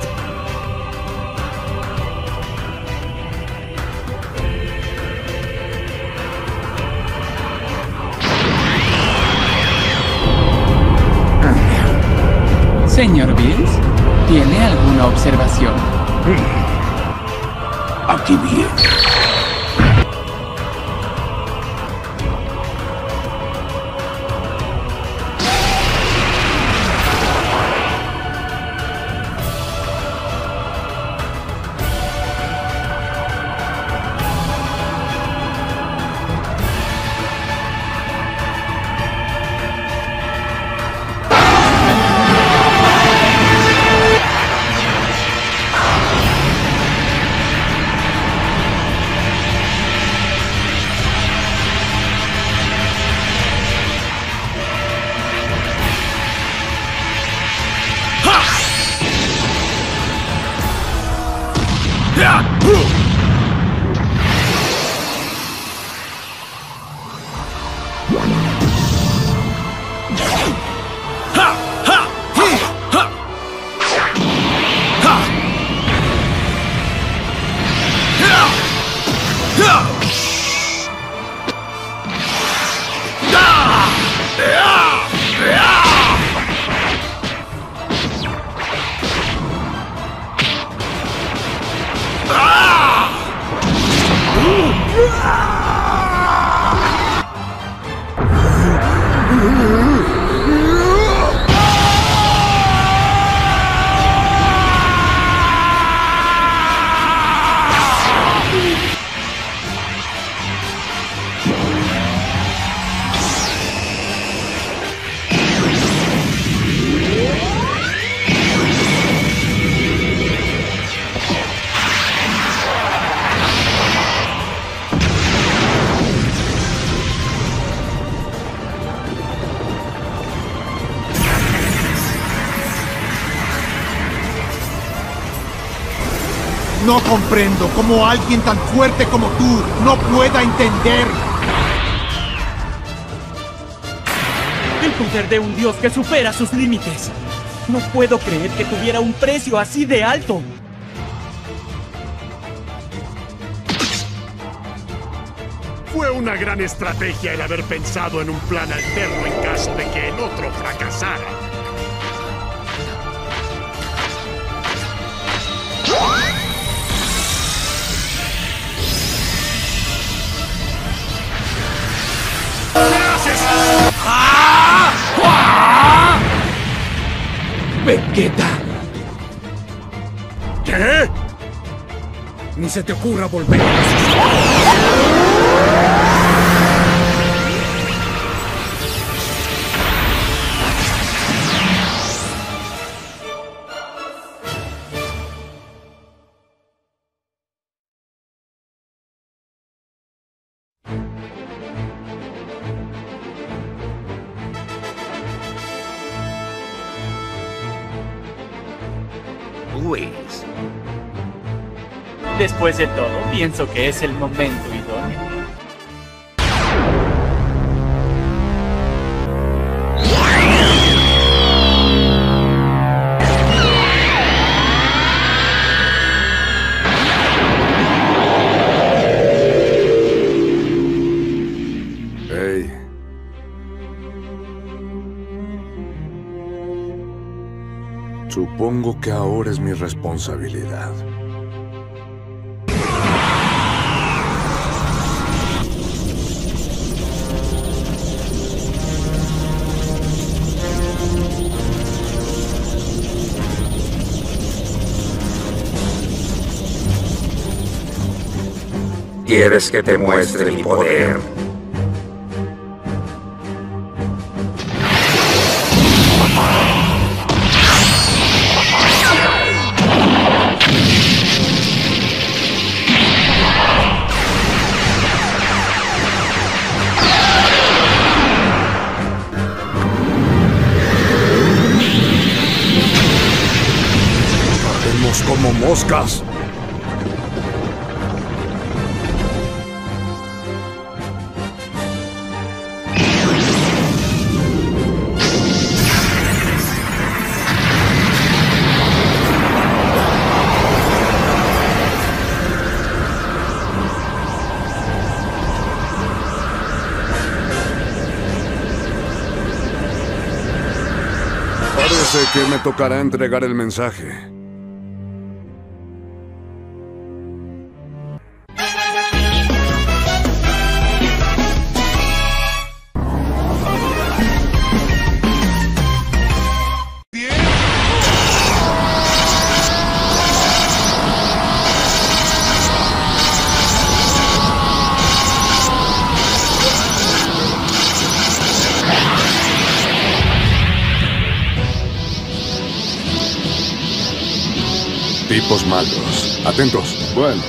Señor Bills, ¿tiene alguna observación? Aquí bien. No comprendo cómo alguien tan fuerte como tú no pueda entender. El poder de un dios que supera sus límites. No puedo creer que tuviera un precio así de alto. Fue una gran estrategia el haber pensado en un plan alterno en caso de que el otro fracasara. Vegeta. ¿Qué? Ni se te ocurra volver a Luis. Después de todo, pienso que es el momento idóneo. Hey. Supongo que ahora es mi responsabilidad. ¿Quieres que te muestre mi poder? Ardemos como moscas. Parece que me tocará entregar el mensaje. Tipos malos. Atentos. Bueno.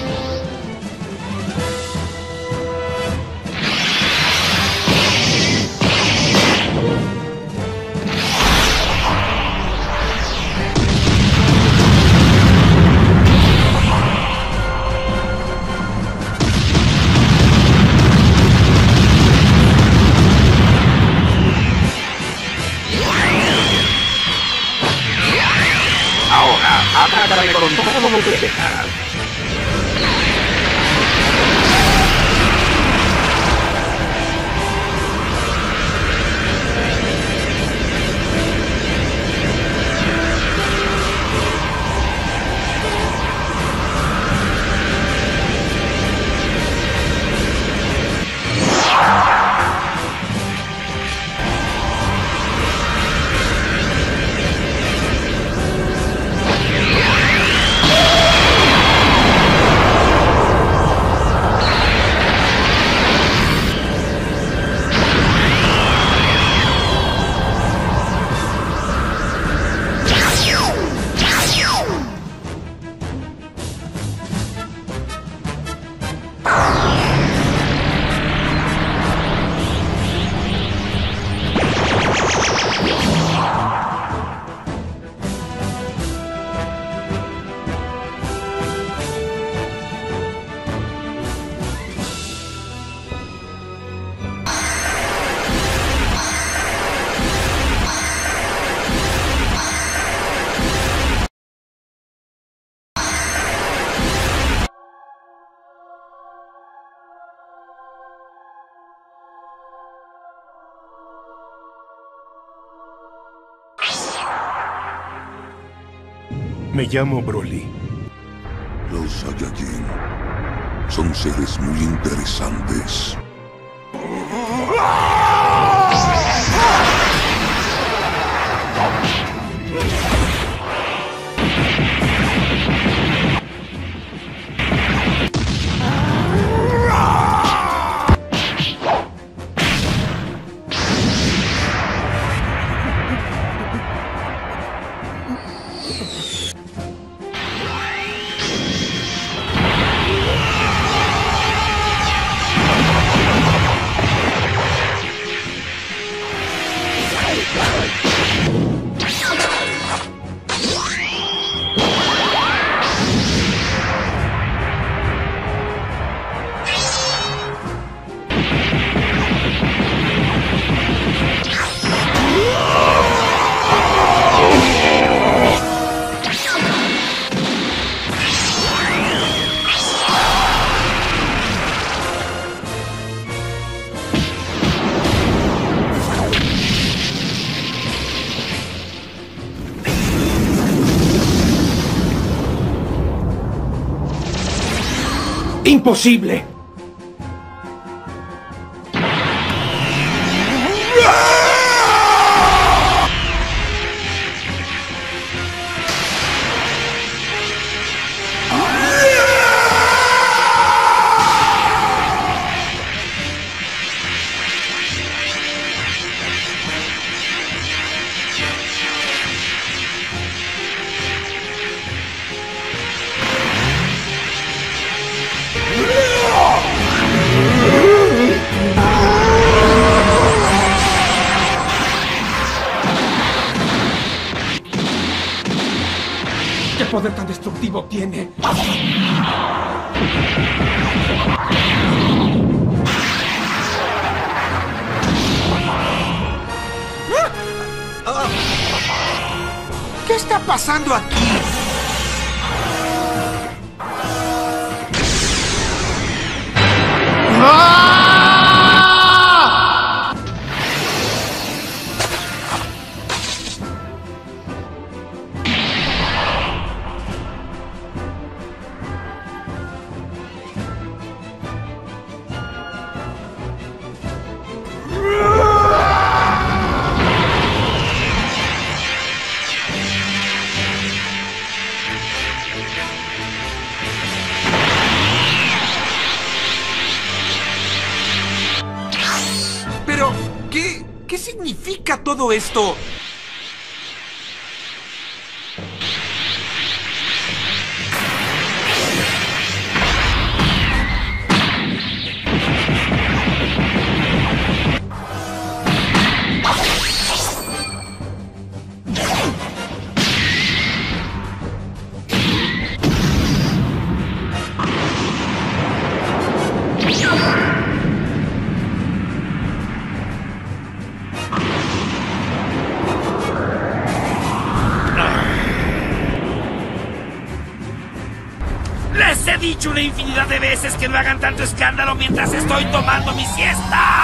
Atácame con todo lo que tengas. Me llamo Broly. Los Saiyajin son seres muy interesantes. ¡Imposible! ¿Qué poder tan destructivo tiene? ¿Qué está pasando aquí? Pero, ¿qué, qué significa todo esto? Les he dicho una infinidad de veces que no hagan tanto escándalo mientras estoy tomando mi siesta.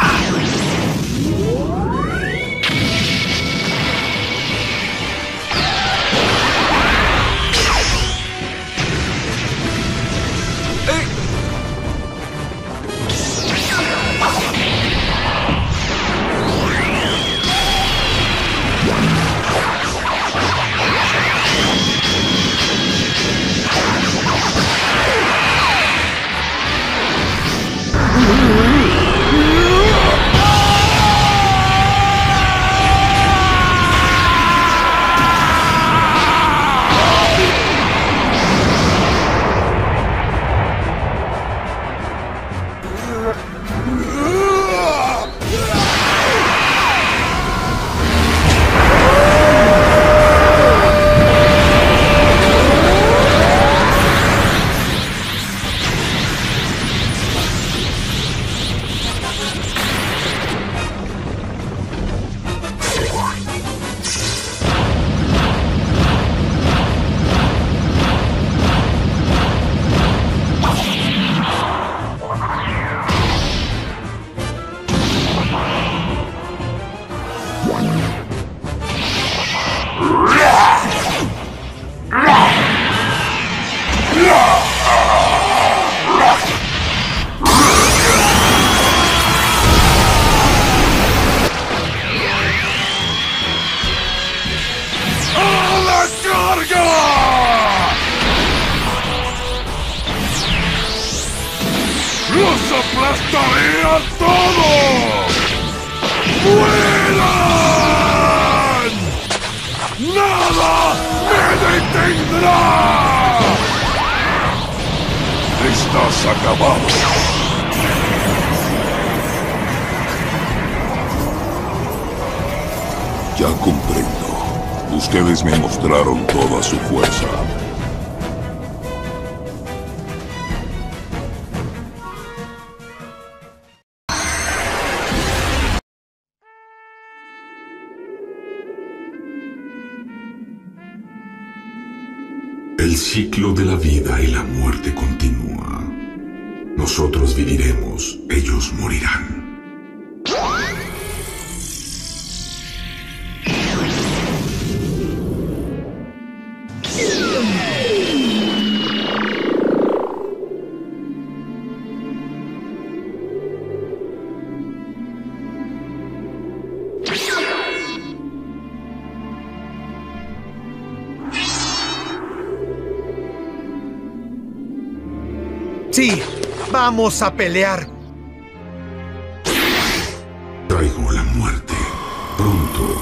¡Los aplastaré a todos! ¡Mueran! ¡Nada me detendrá! Estás acabado. Ya comprendo. Ustedes me mostraron toda su fuerza. El ciclo de la vida y la muerte continúa. Nosotros viviremos, ellos morirán. Sí, vamos a pelear. Traigo la muerte pronto.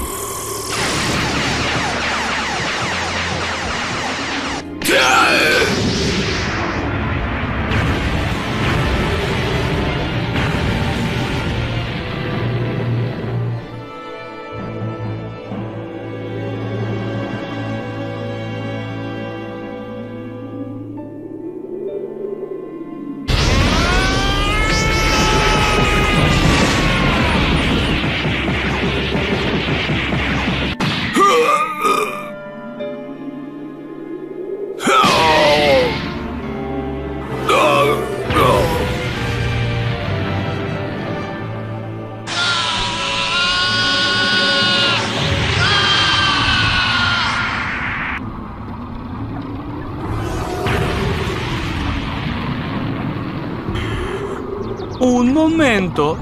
Un momento.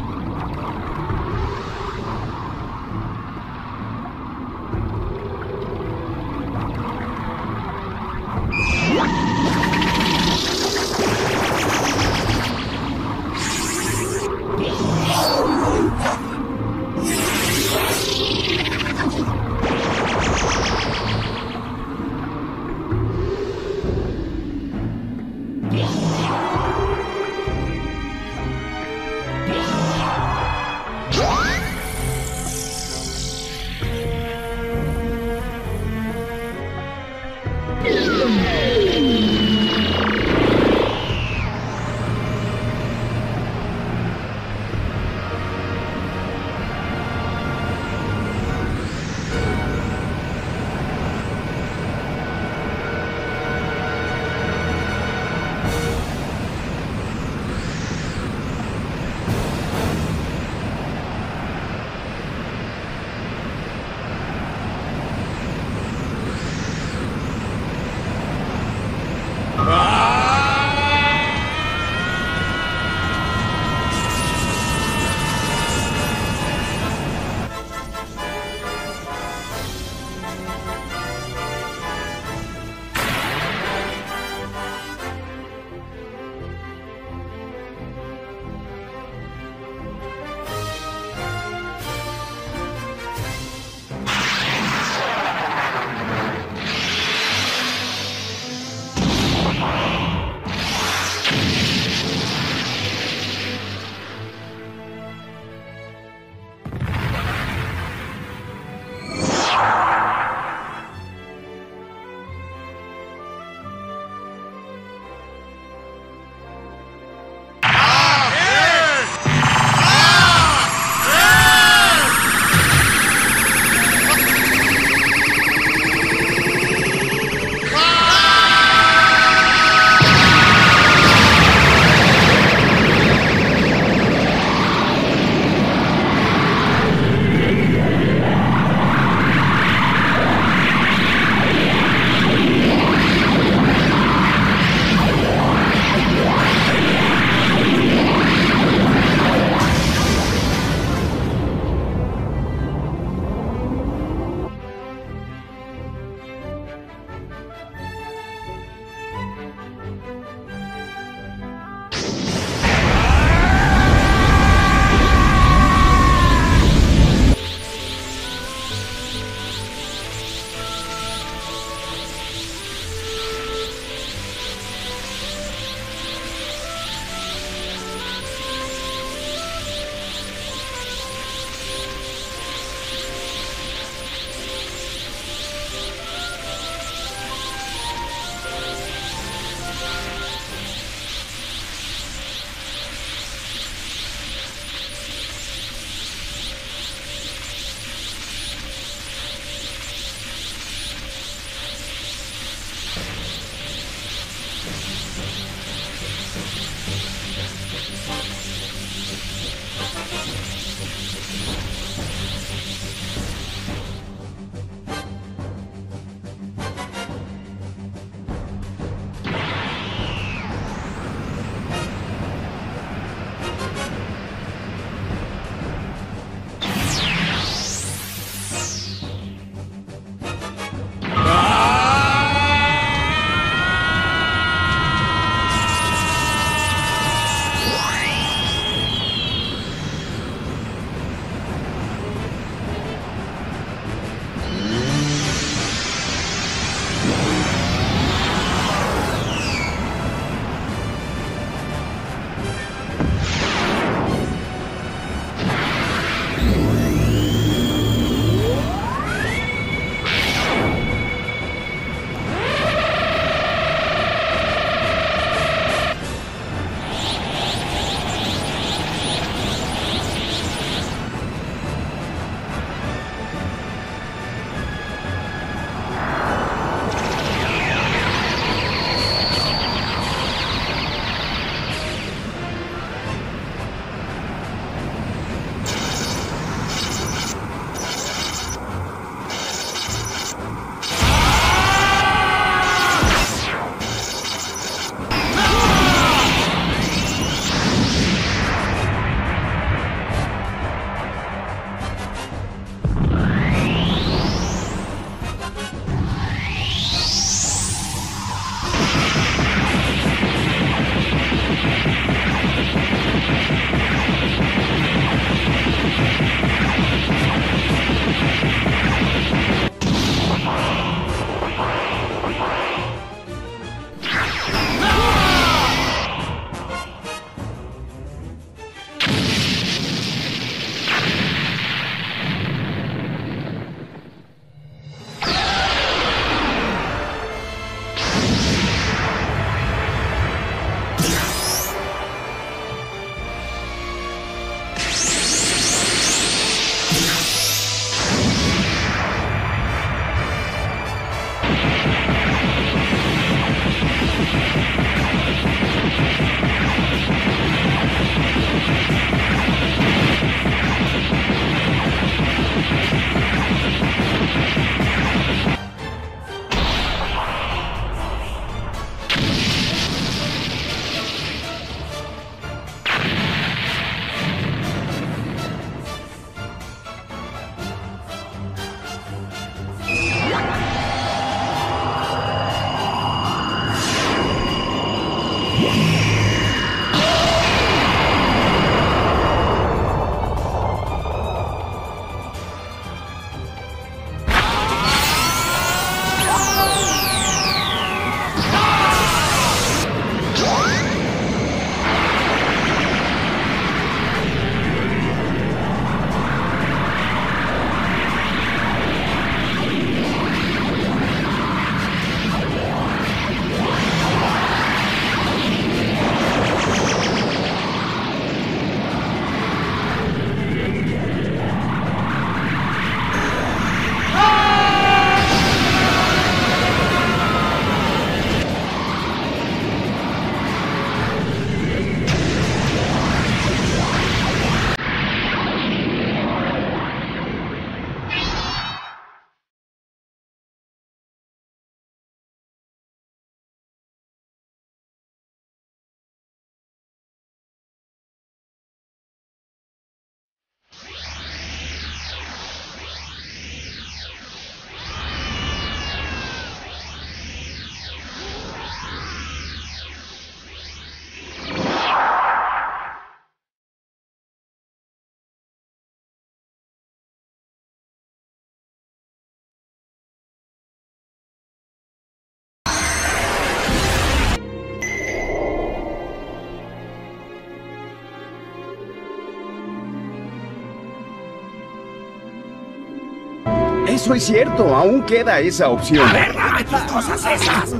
Eso es cierto, aún queda esa opción. A ver, dame tus cosas esas.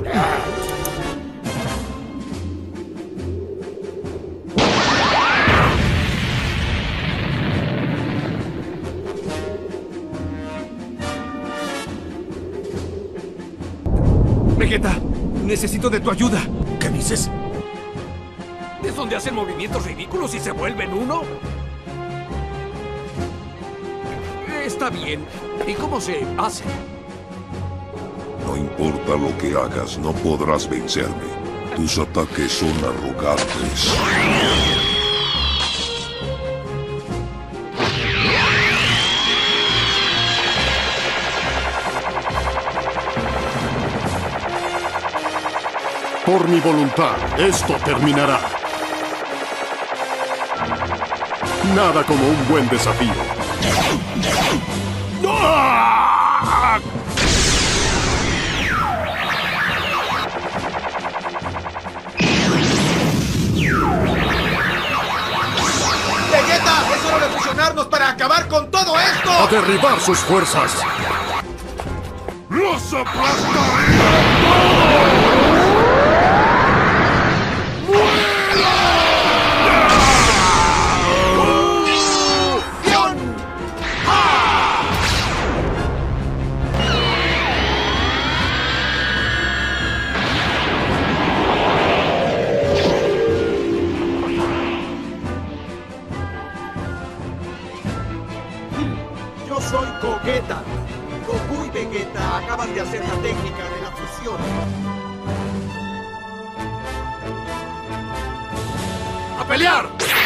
Vegeta, necesito de tu ayuda. ¿Qué dices? ¿Es donde hacen movimientos ridículos y se vuelven uno? Está bien. ¿Y cómo se hace? No importa lo que hagas, no podrás vencerme. Tus ataques son arrogantes. Por mi voluntad, esto terminará. Nada como un buen desafío. ¡Vegeta! ¡Es hora de fusionarnos para acabar con todo esto! ¡A derribar sus fuerzas! ¡Los aplastaré! Yo soy Gogeta. Goku y Vegeta acaban de hacer la técnica de la fusión. ¡A pelear!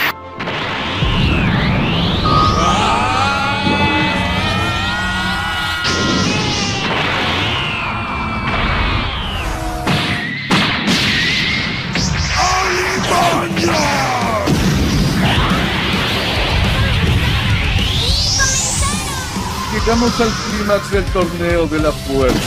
Llegamos al clímax del torneo de la fuerza.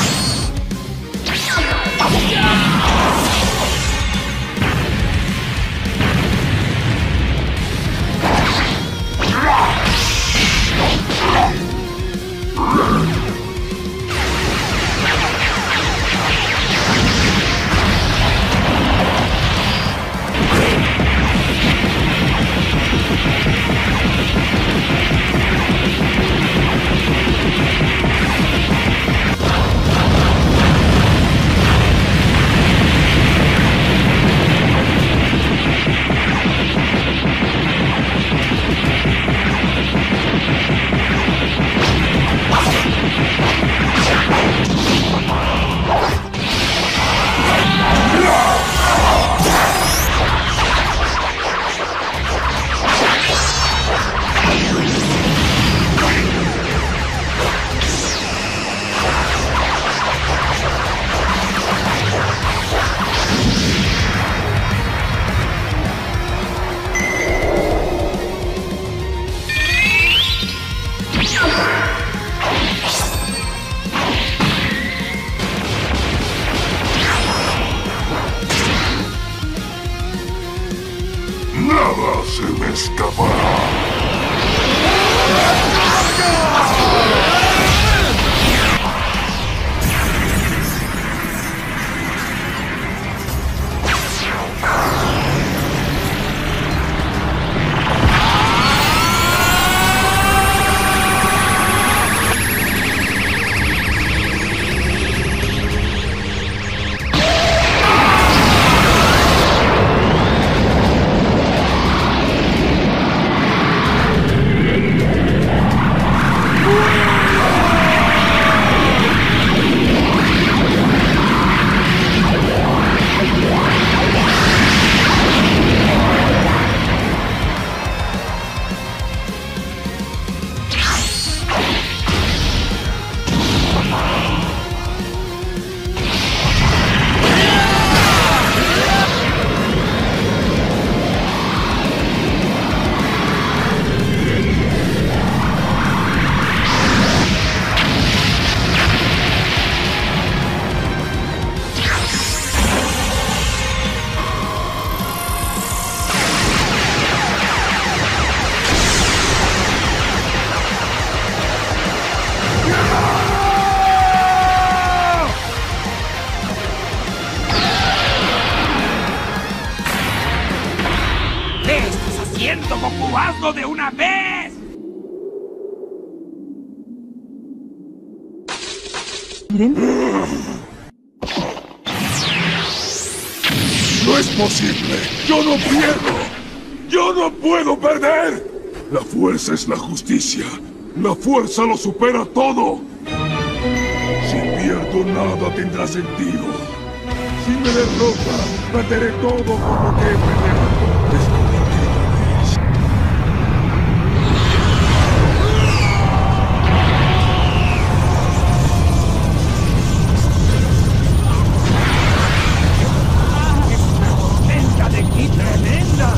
Nada se me escapará. diciendo, Goku? ¡Hazlo de una vez! ¡No es posible! ¡Yo no pierdo! ¡Yo no puedo perder! La fuerza es la justicia. La fuerza lo supera todo. Si pierdo, nada tendrá sentido. Si me derrota, perderé todo por lo que he peleado. Es lo que es. ¡Es una tormenta de ki tremenda!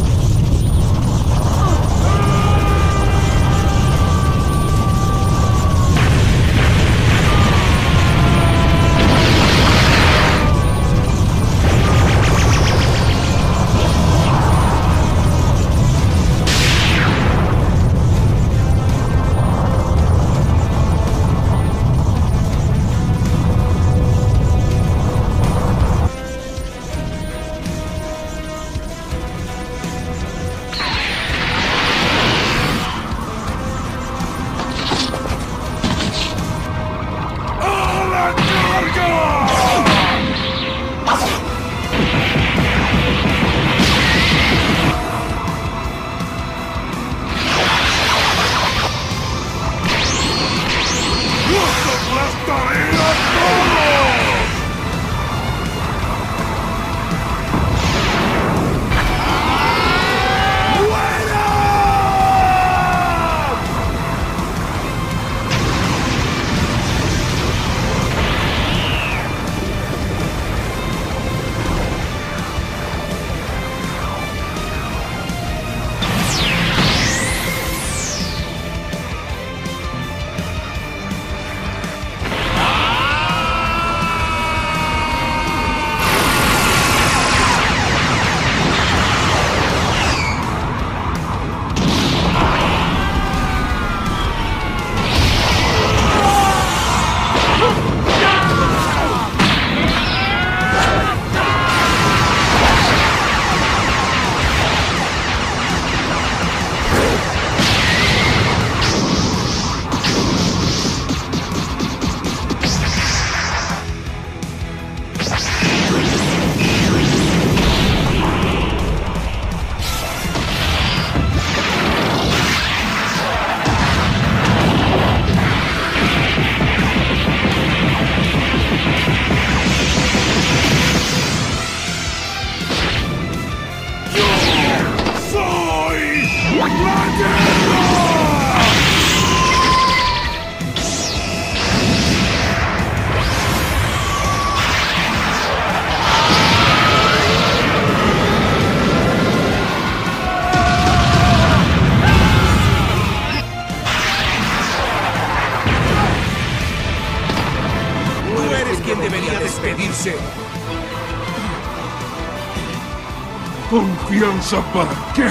¿Confianza para qué?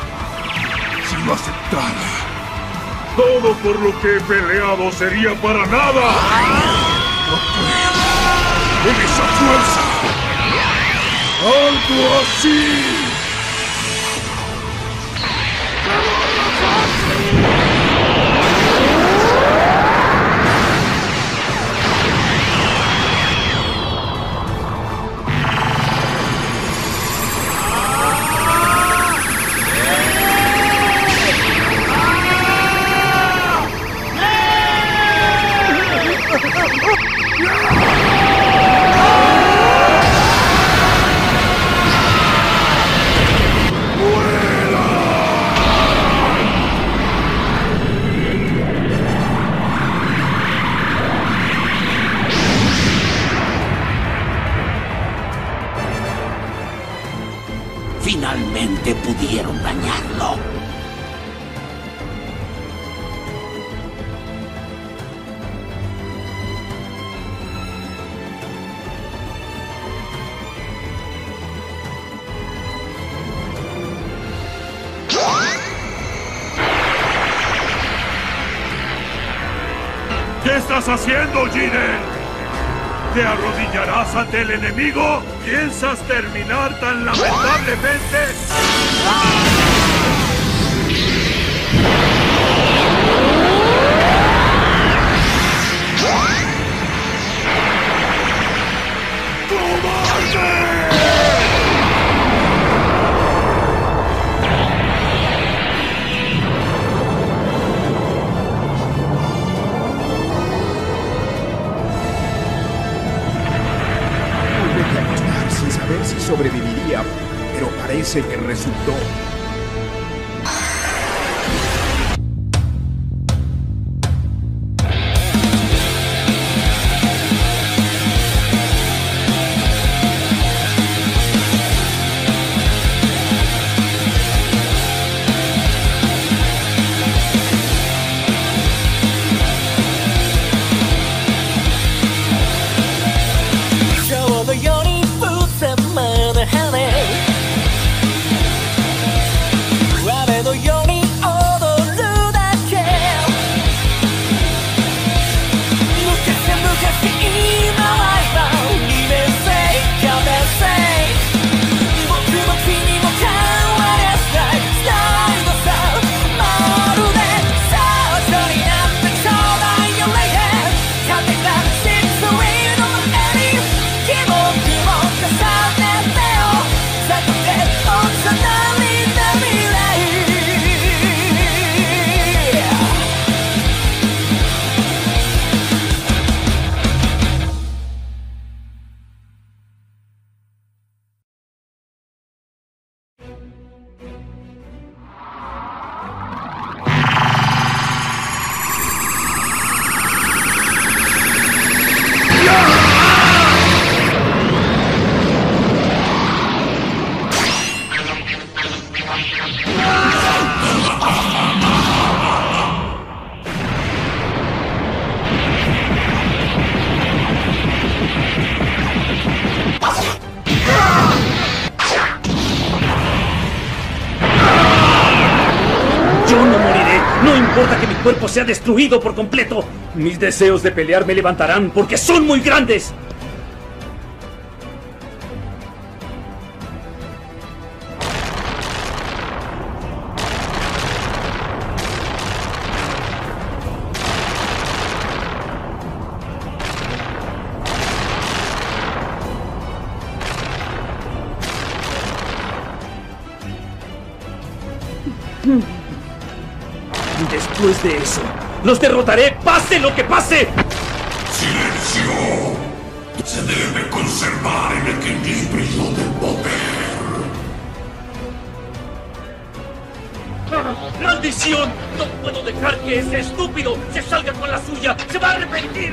Si lo aceptara, todo por lo que he peleado sería para nada. No creo en esa fuerza. Algo así. Finalmente pudieron dañarlo. ¿Qué estás haciendo, Jiren? ¿Te arrodillarás ante el enemigo? ¿Piensas terminar tan lamentablemente? ¡Ah! saber si sobreviviría, pero parece que resultó. Mi cuerpo se ha destruido por completo. Mis deseos de pelear me levantarán porque son muy grandes. Después de eso, los derrotaré, pase lo que pase. ¡Silencio! Se debe conservar el equilibrio del poder. ¡Maldición! No puedo dejar que ese estúpido se salga con la suya. ¡Se va a arrepentir!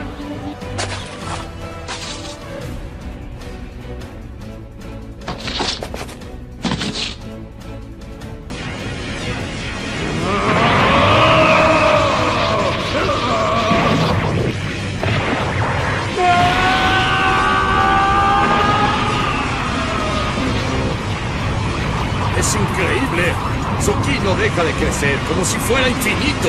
Es increíble. Su ki no deja de crecer, como si fuera infinito.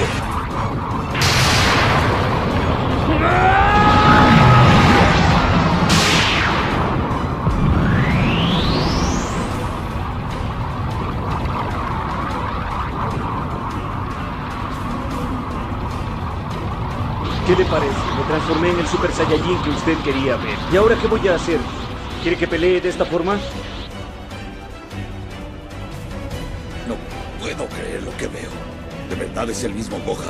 ¿Qué le parece? Me transformé en el Super Saiyajin que usted quería ver. ¿Y ahora qué voy a hacer? ¿Quiere que pelee de esta forma? No puedo creer lo que veo. ¿De verdad es el mismo Gohan?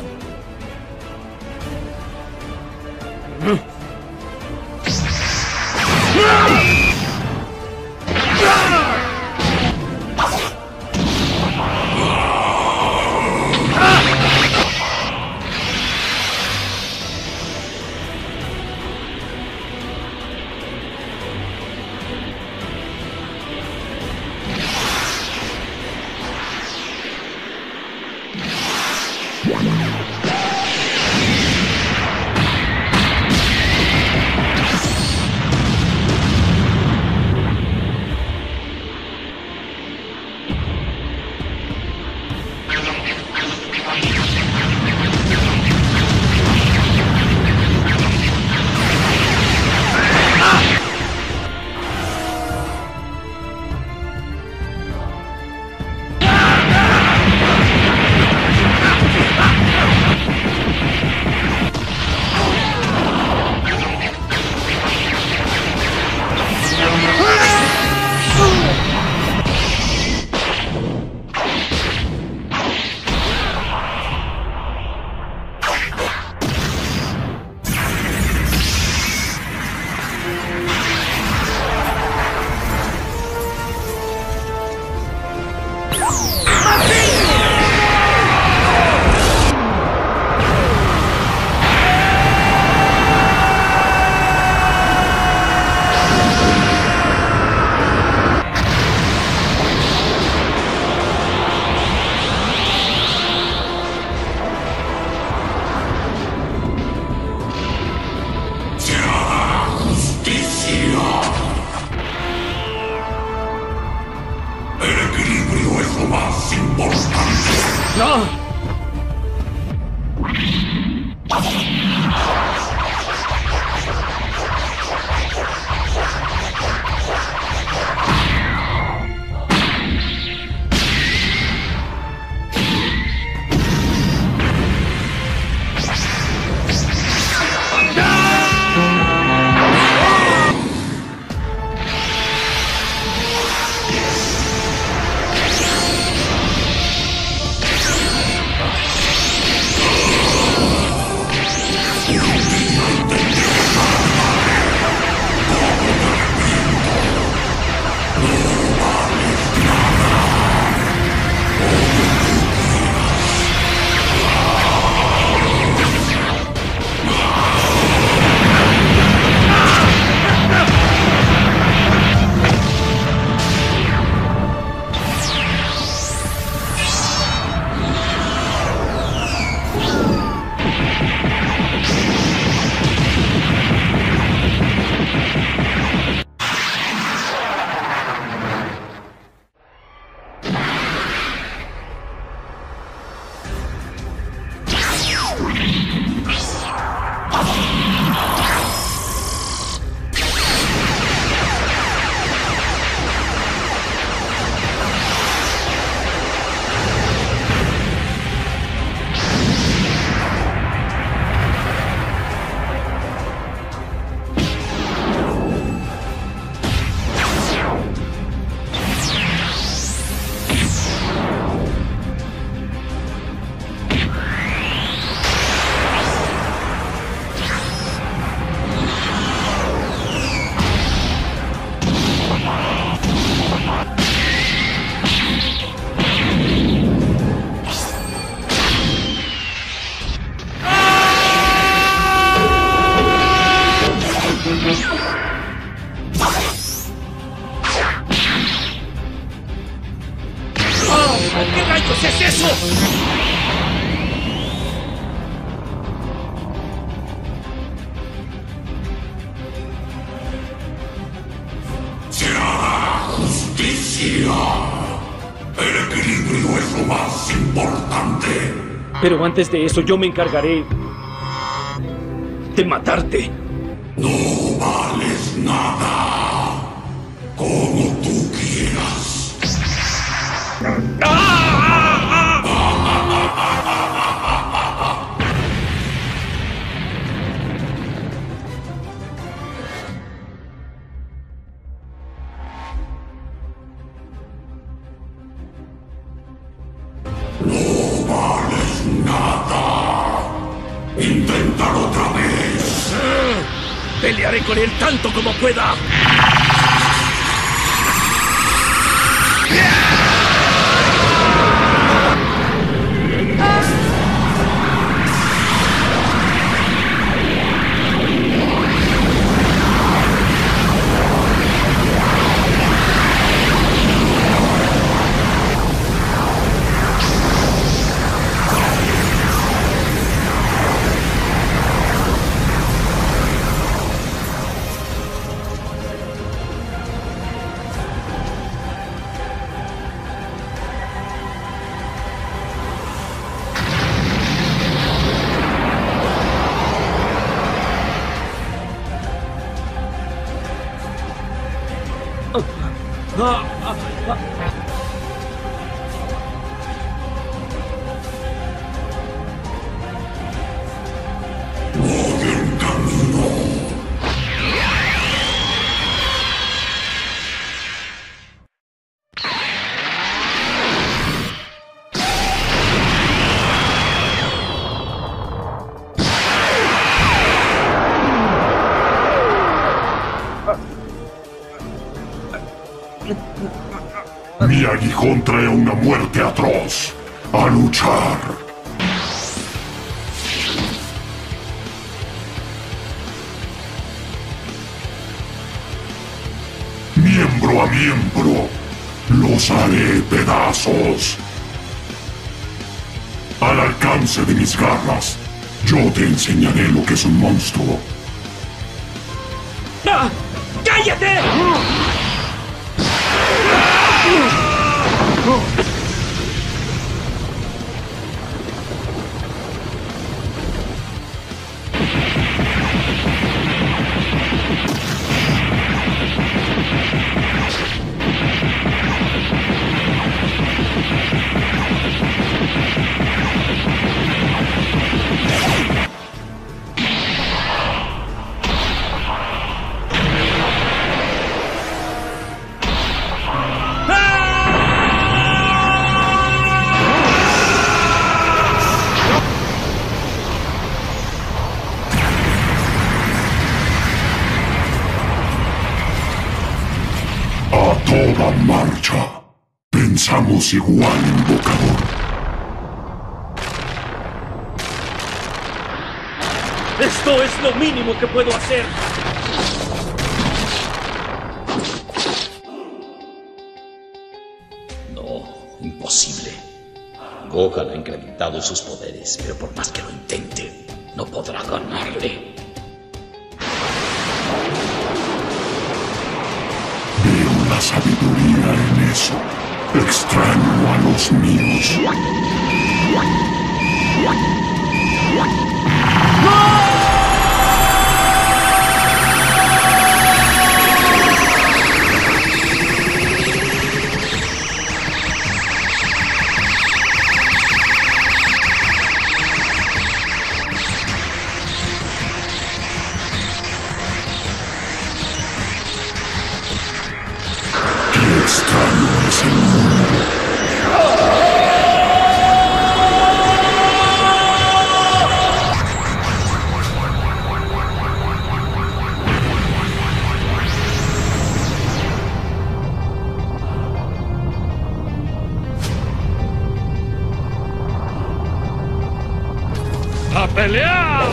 importante. ¡No! ¿Qué rayos es eso? Será justicia. El equilibrio es lo más importante. Pero antes de eso yo me encargaré de matarte. No vales nada. Como tú quieras. No vales nada. Inténtalo otra vez. Pelearé con él tanto como pueda. Mi aguijón trae una muerte atroz. A luchar. Miembro a miembro, los haré pedazos. Al alcance de mis garras, yo te enseñaré lo que es un monstruo. ¡Ah! ¡Cállate! Toda marcha. Pensamos igual, invocador. ¡Esto es lo mínimo que puedo hacer! No, imposible. Gohan ha incrementado sus poderes, pero por más que lo intente, no podrá ganarle. Veo la sabiduría en eso. Extraño a los míos. Qué extraño es el mundo. ¡A pelear!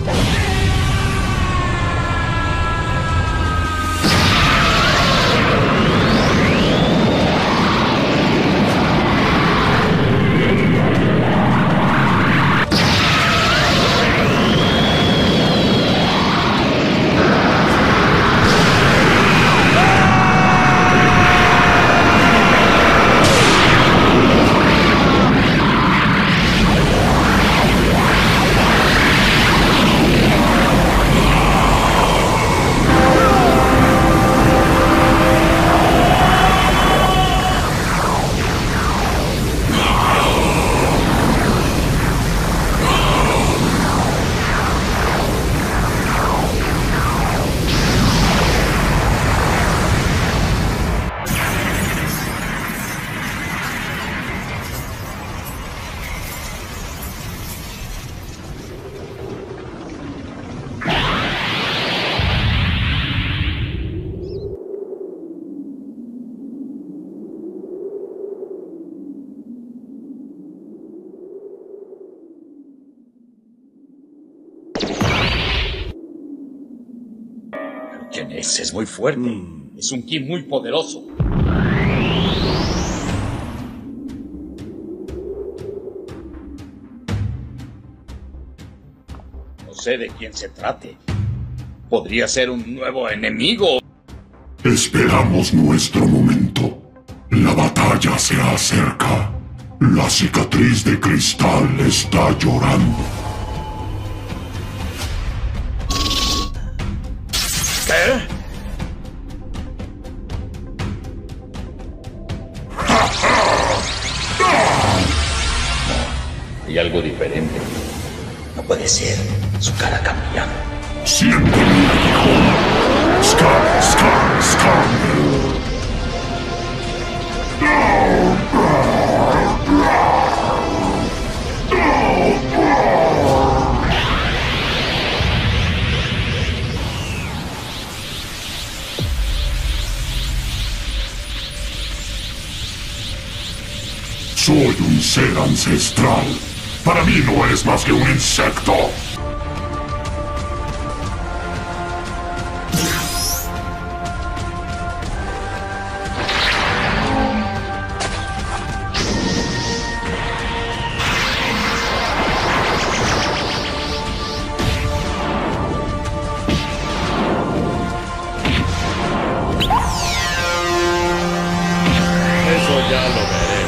¿Quién es? Es muy fuerte. Mm. Es un ki muy poderoso. No sé de quién se trate. Podría ser un nuevo enemigo. Esperamos nuestro momento. La batalla se acerca. La cicatriz de cristal está llorando. ¿Qué? Hay algo diferente. No puede ser. Su cara ha cambiado. Siente mi aguijón. Scar, Scar, Scar. Soy un ser ancestral. Para mí no eres más que un insecto. Eso ya lo veré.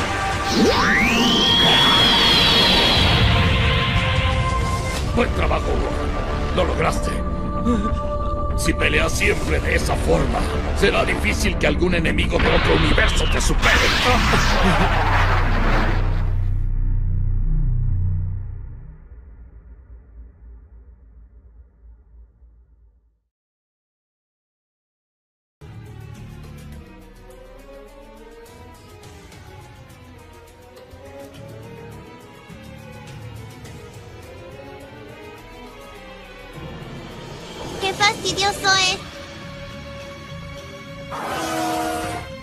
Buen trabajo, Gohan. Lo lograste. Si peleas siempre de esa forma, será difícil que algún enemigo de otro universo te supere. ¡Qué fastidioso es!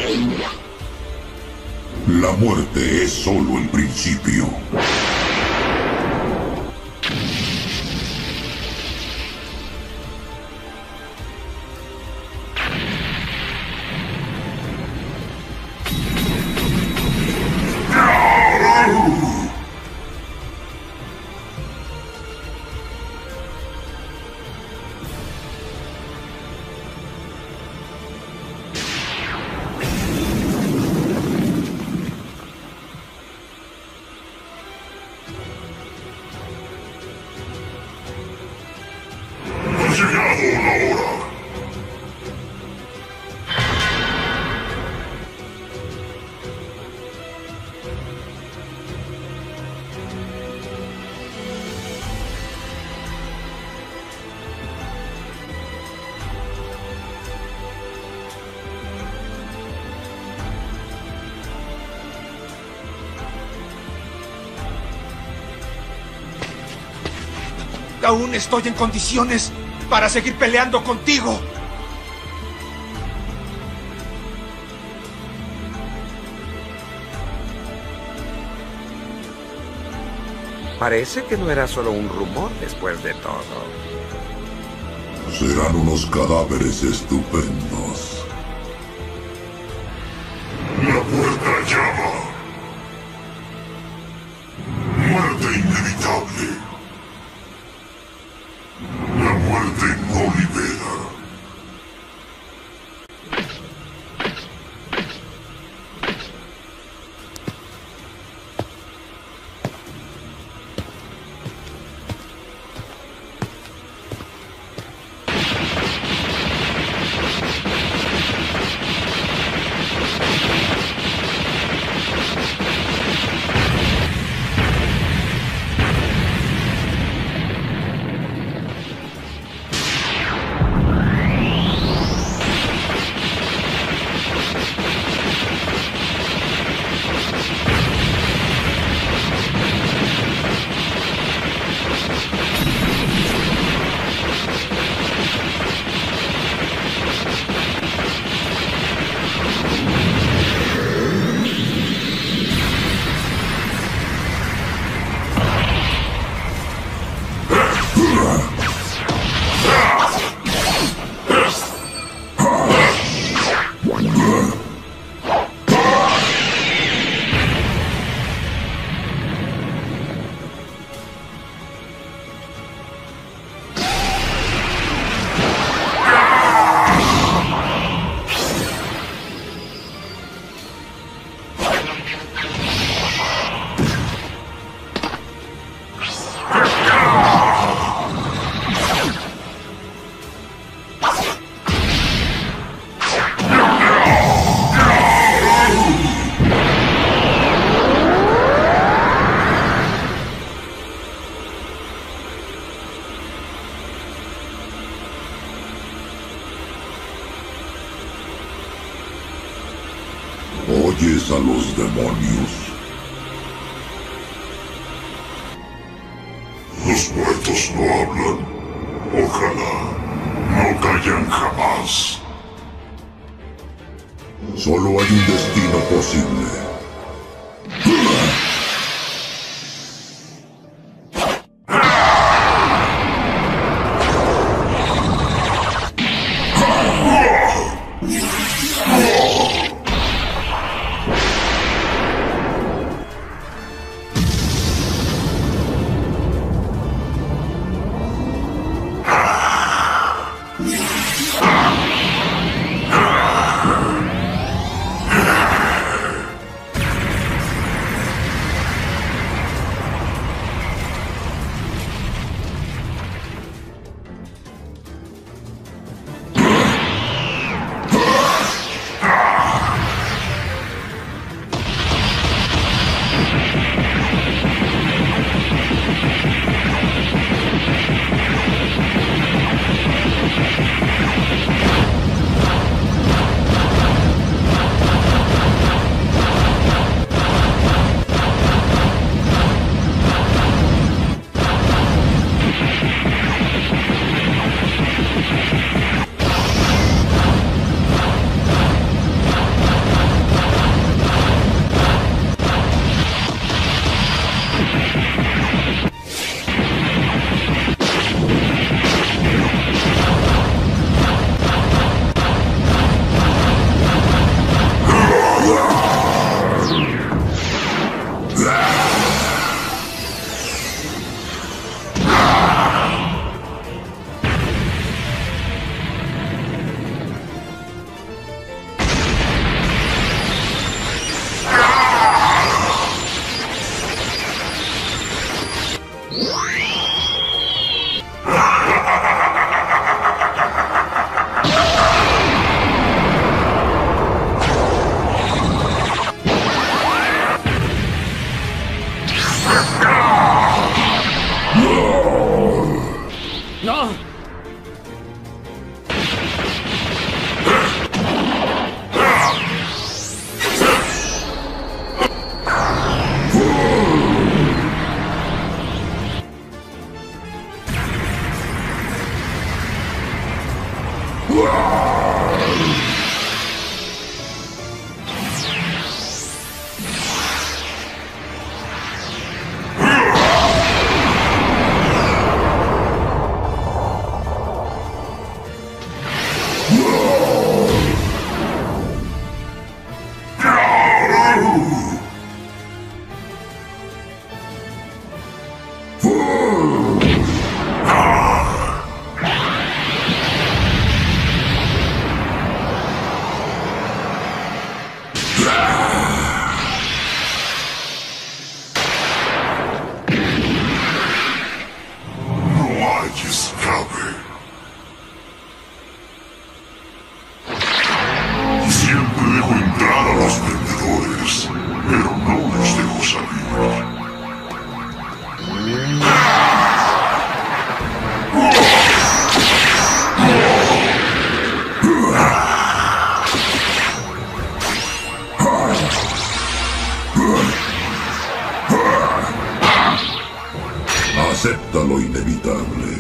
La muerte es solo el principio. Aún estoy en condiciones para seguir peleando contigo. Parece que no era solo un rumor después de todo. Serán unos cadáveres estupendos. La puerta llama. Muerte inevitable. La muerte no libera. ¿Oyes a los demonios? Los muertos no hablan. Ojalá no callan jamás. Solo hay un destino posible. a los vendedores, pero no los dejo salir. Acepta lo inevitable.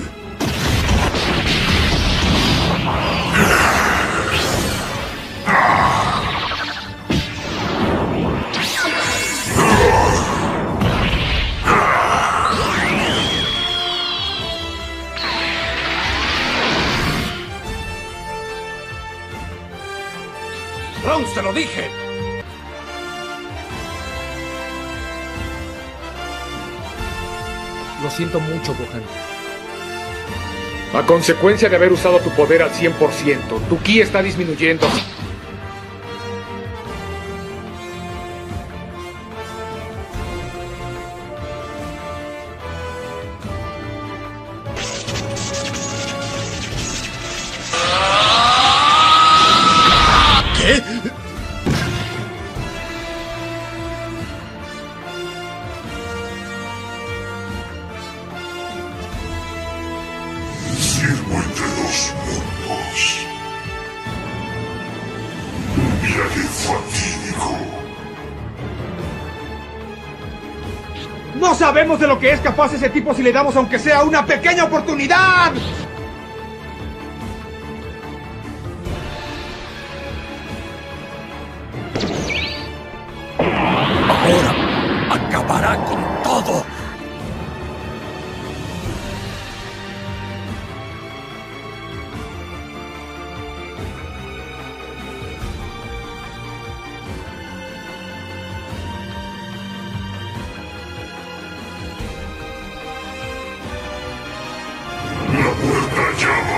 ¡Trunks, te lo dije! Lo siento mucho, Gohan. A consecuencia de haber usado tu poder al cien por ciento, tu ki está disminuyendo. ¿Qué? Sirvo entre dos mundos. Un viaje fatídico. ¡No sabemos de lo que es capaz ese tipo si le damos aunque sea una pequeña oportunidad! Ahora acabará con todo. La puerta llama.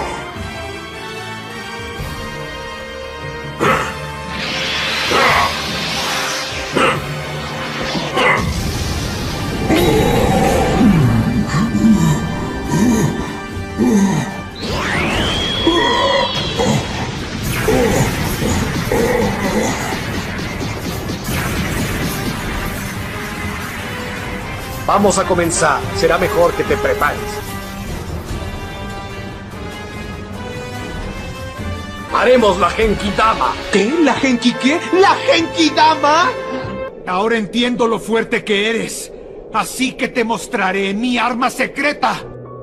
Vamos a comenzar. Será mejor que te prepares. Haremos la Genki Dama. ¿Qué? ¿La Genki qué? ¿La Genki Dama? Ahora entiendo lo fuerte que eres. Así que te mostraré mi arma secreta.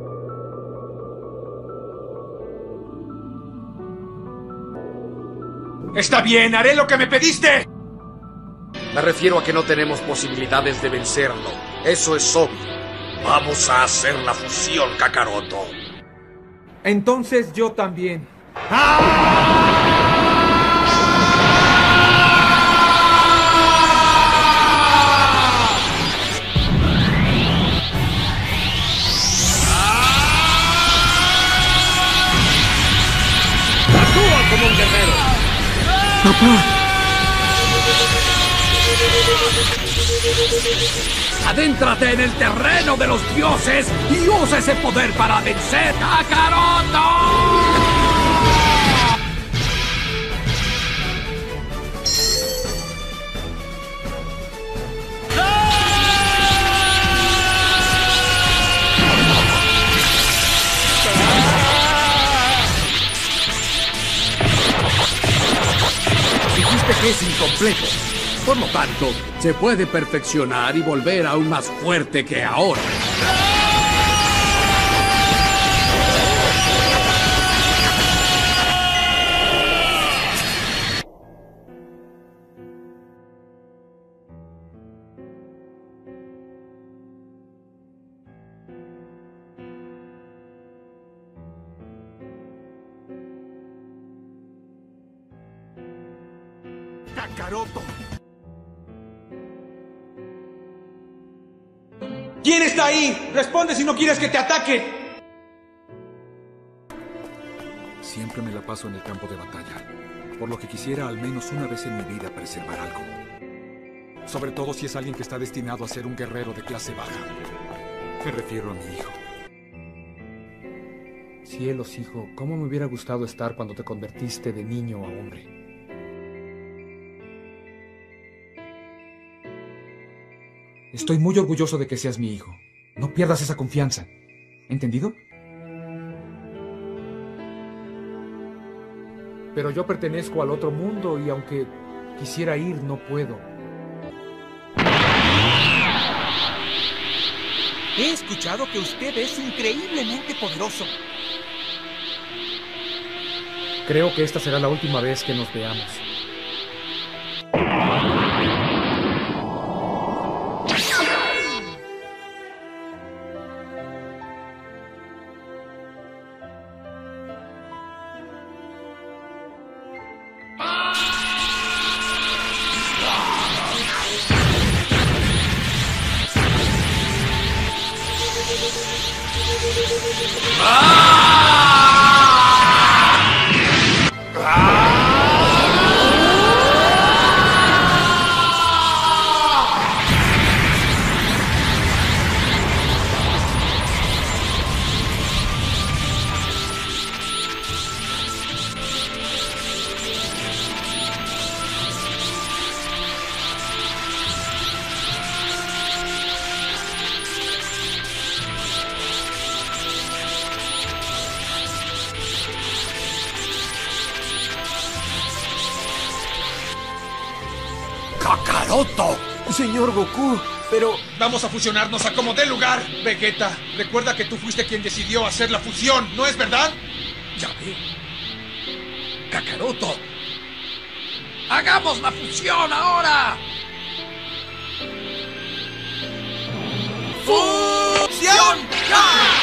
Está bien, haré lo que me pediste. Me refiero a que no tenemos posibilidades de vencerlo. Eso es obvio. Vamos a hacer la fusión, Kakaroto. Entonces yo también. ¡Actúa como un guerrero! Papá. Adéntrate en el terreno de los dioses y usa ese poder para vencer a Kakaroto. Dijiste que es incompleto. Por lo tanto, se puede perfeccionar y volver aún más fuerte que ahora. Kakaroto. ¿Quién está ahí? Responde si no quieres que te ataque. Siempre me la paso en el campo de batalla, por lo que quisiera al menos una vez en mi vida preservar algo. Sobre todo si es alguien que está destinado a ser un guerrero de clase baja. Me refiero a mi hijo. Cielos, hijo, ¿cómo me hubiera gustado estar cuando te convertiste de niño a hombre? Estoy muy orgulloso de que seas mi hijo. No pierdas esa confianza. ¿Entendido? Pero yo pertenezco al otro mundo y aunque quisiera ir, no puedo. He escuchado que usted es increíblemente poderoso. Creo que esta será la última vez que nos veamos. ¡Kakaroto! Señor Goku, pero... Vamos a fusionarnos a como dé lugar. Vegeta, recuerda que tú fuiste quien decidió hacer la fusión, ¿no es verdad? Ya ve. Kakaroto. ¡Hagamos la fusión ahora! ¡Fusión! ¡Ya!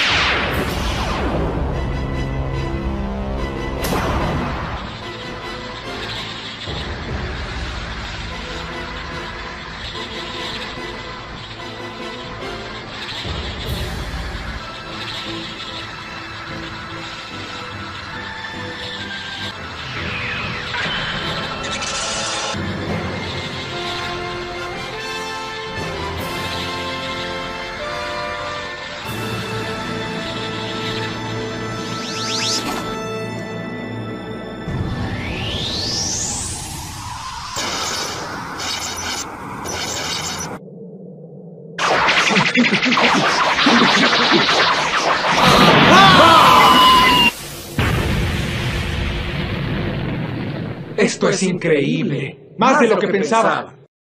Esto es increíble. Más de lo que pensaba.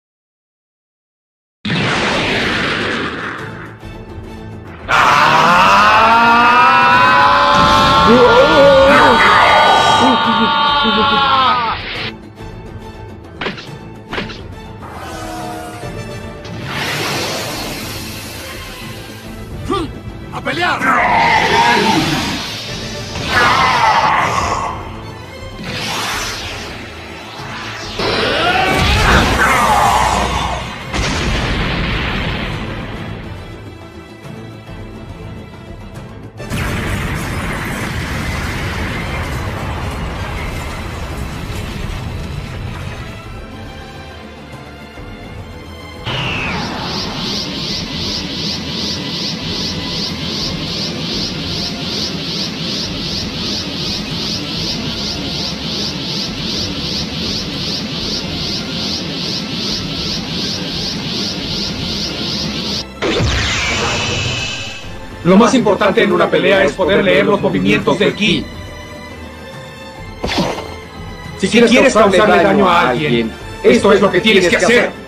¡A pelear! Lo más importante en una pelea es poder leer los movimientos del ki. Si quieres causarle daño a alguien, esto es lo que tienes que hacer.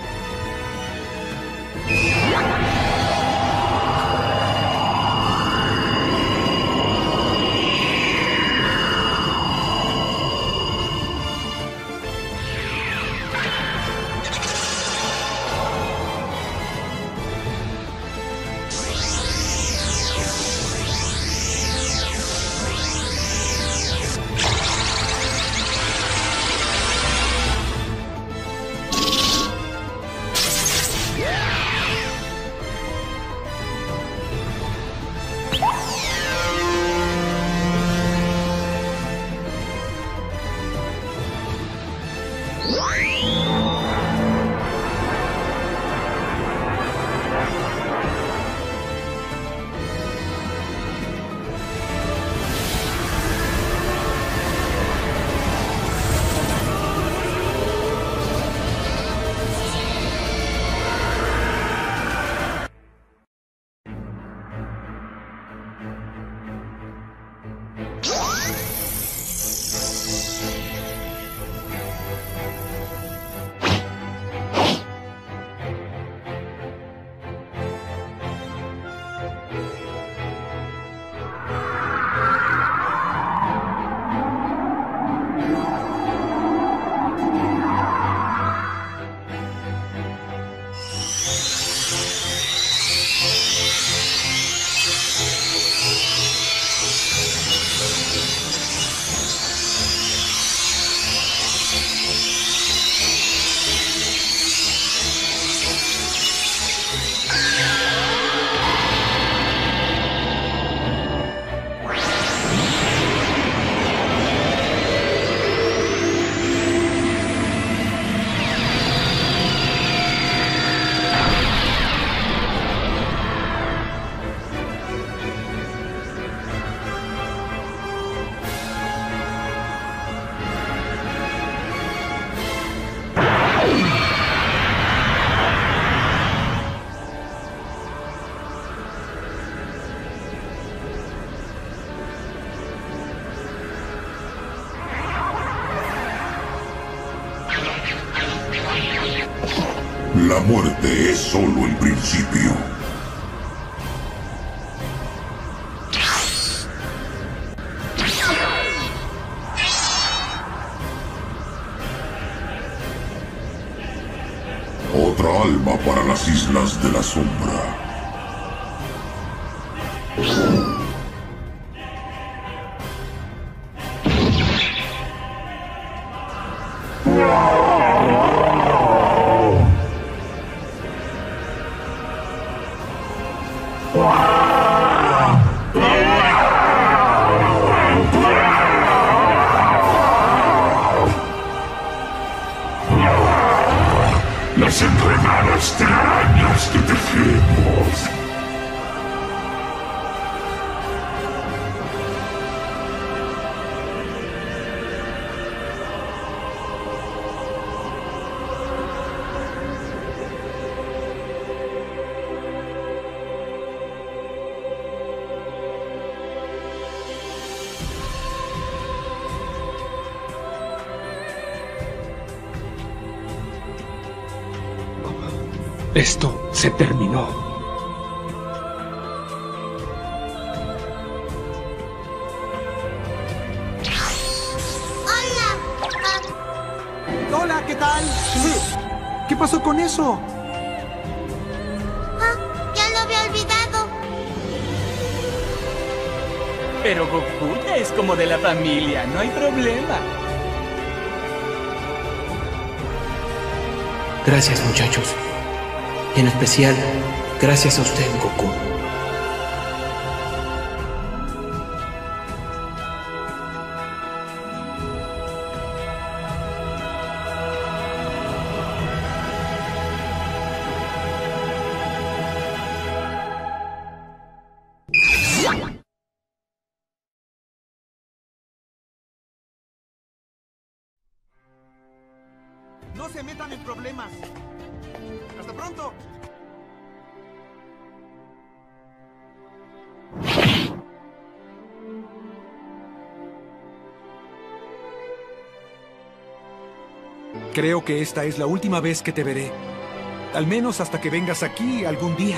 La muerte es solo el principio. Otra alma para las Islas de la Sombra. Las enredadas telarañas que tejemos. Esto se terminó. ¡Hola! Hola, ¿qué tal? ¿Qué pasó con eso? Ah, ya lo había olvidado. Pero Goku ya es como de la familia, no hay problema. Gracias, muchachos. Y en especial, gracias a usted, Goku. No se metan en problemas. ¡Hasta pronto! Creo que esta es la última vez que te veré. Al menos hasta que vengas aquí algún día.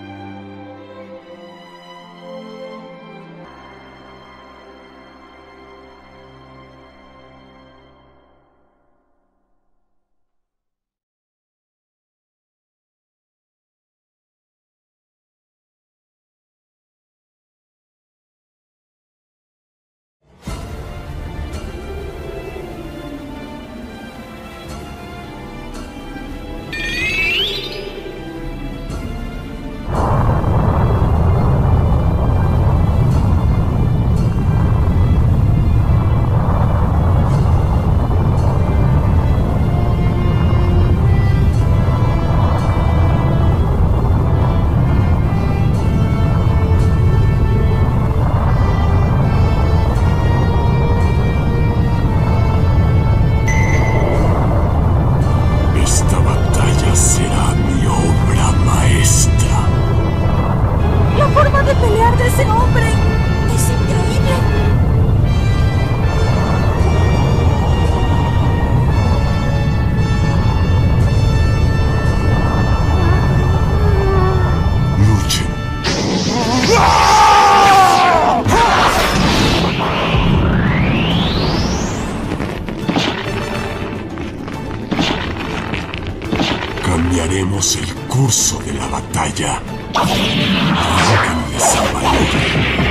Cambiaremos el curso de la batalla. Arranquen esa valor.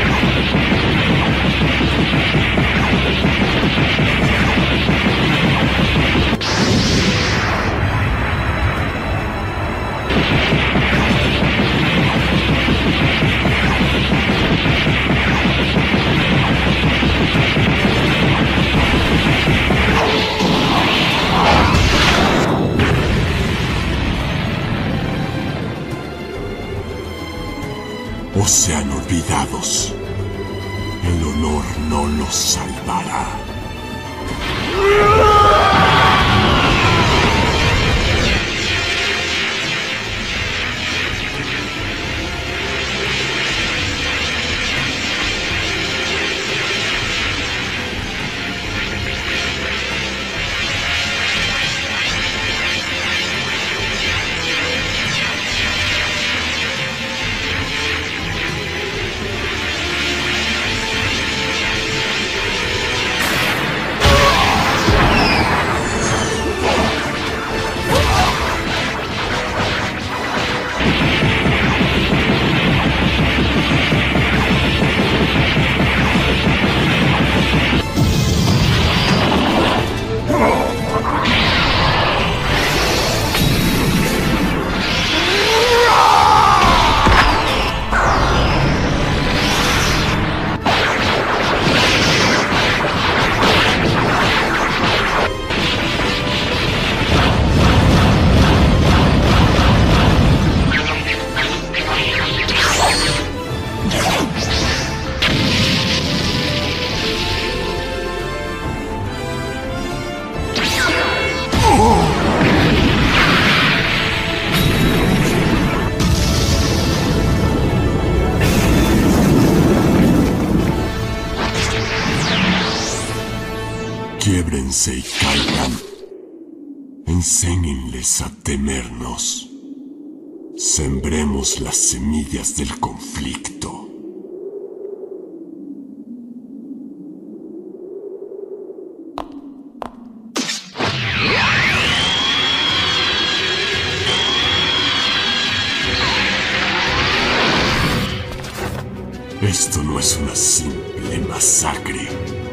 O sean olvidados, el honor no los salvará. Tensei caigan. Enséñenles a temernos. Sembremos las semillas del conflicto. Esto no es una simple masacre.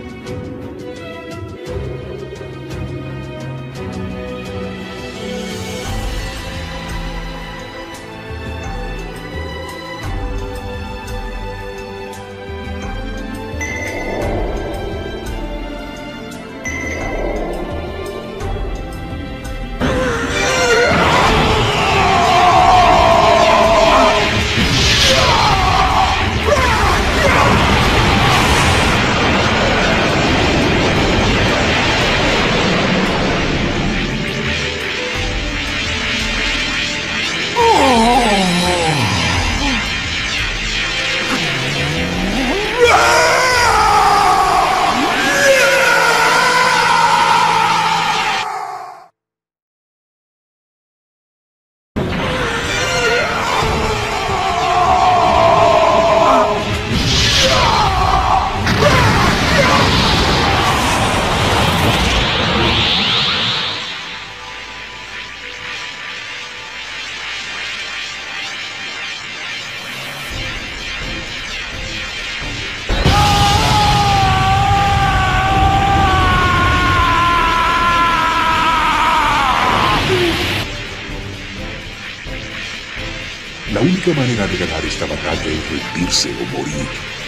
La única manera de ganar esta batalla es rendirse o morir.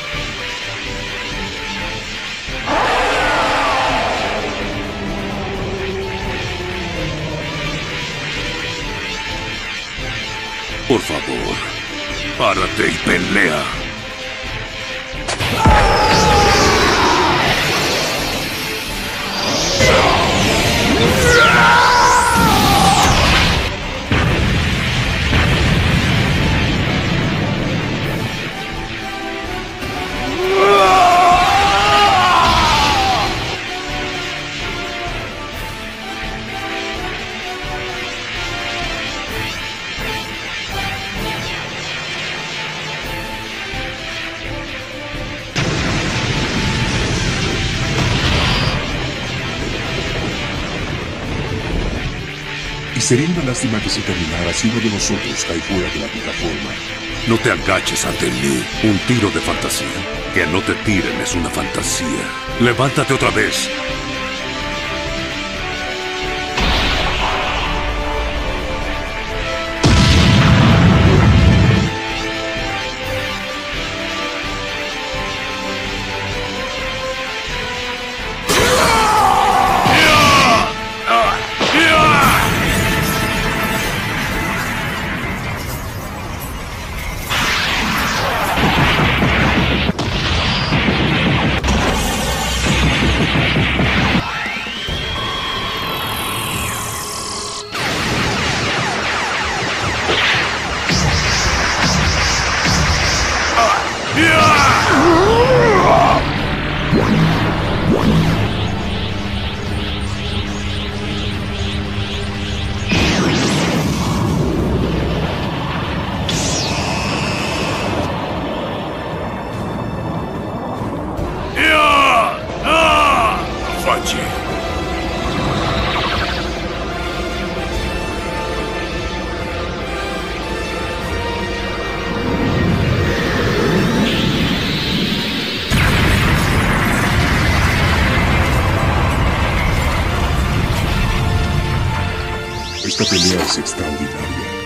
Por favor, párate y pelea. Sería una lástima que se terminara si uno de nosotros cae fuera de la plataforma. No te agaches ante mí. Un tiro de fantasía. Que no te tiren es una fantasía. Levántate otra vez. Esta pelea es extraordinaria.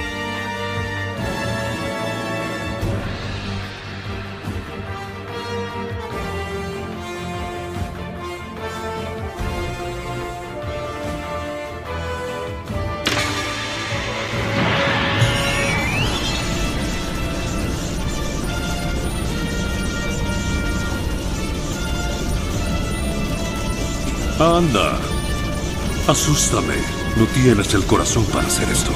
Anda. Asústame. No tienes el corazón para hacer esto.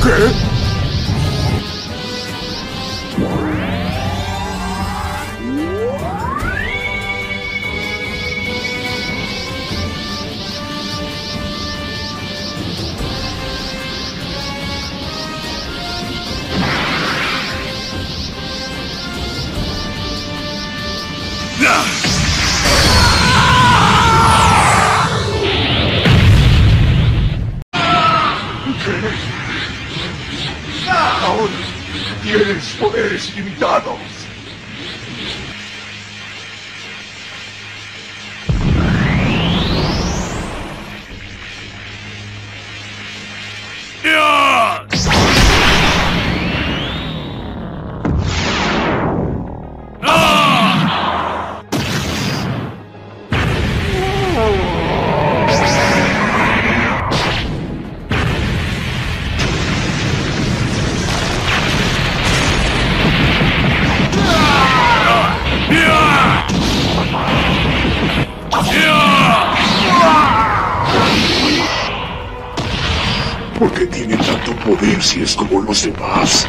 ¿Qué? Ahora tienes poderes limitados. ¿Por qué tiene tanto poder si es como los demás?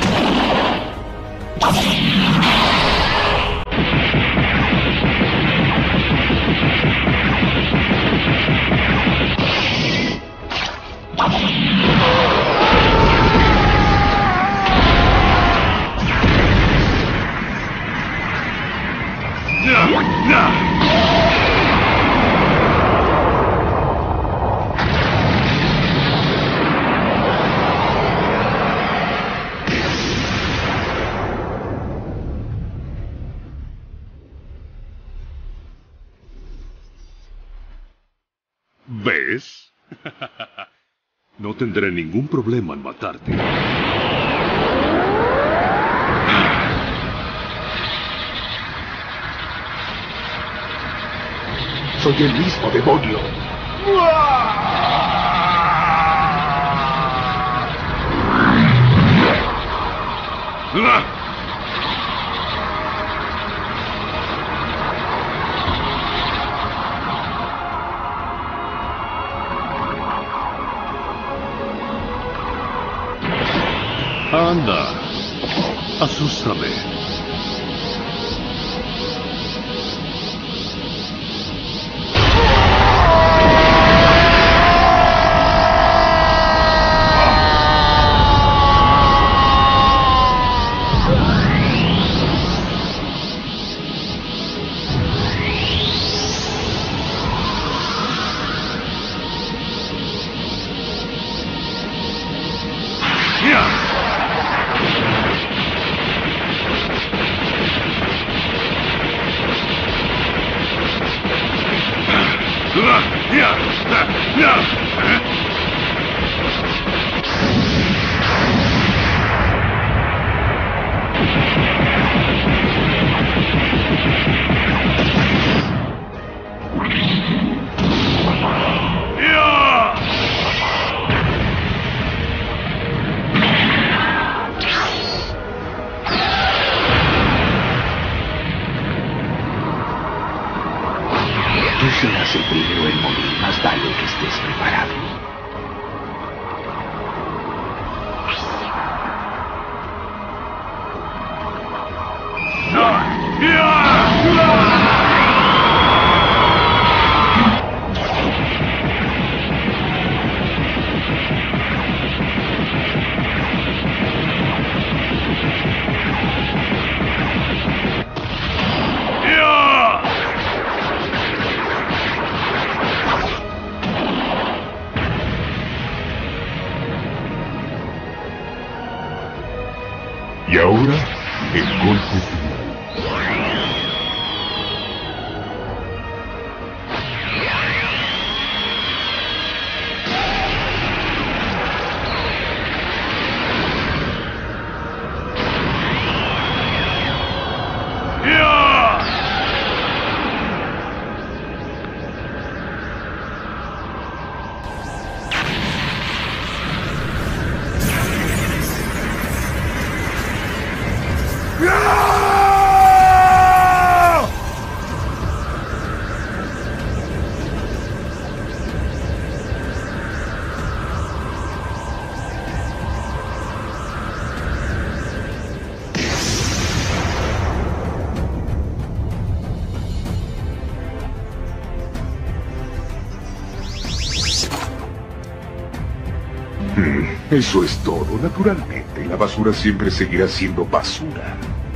¿Ves? No tendré ningún problema en matarte. Soy el mismo demonio. Anda, asústame. Tú serás el primero en morir, más vale que estés preparado. Y ahora, el golpe final. ¡Ah! Eso es todo. Naturalmente, la basura siempre seguirá siendo basura.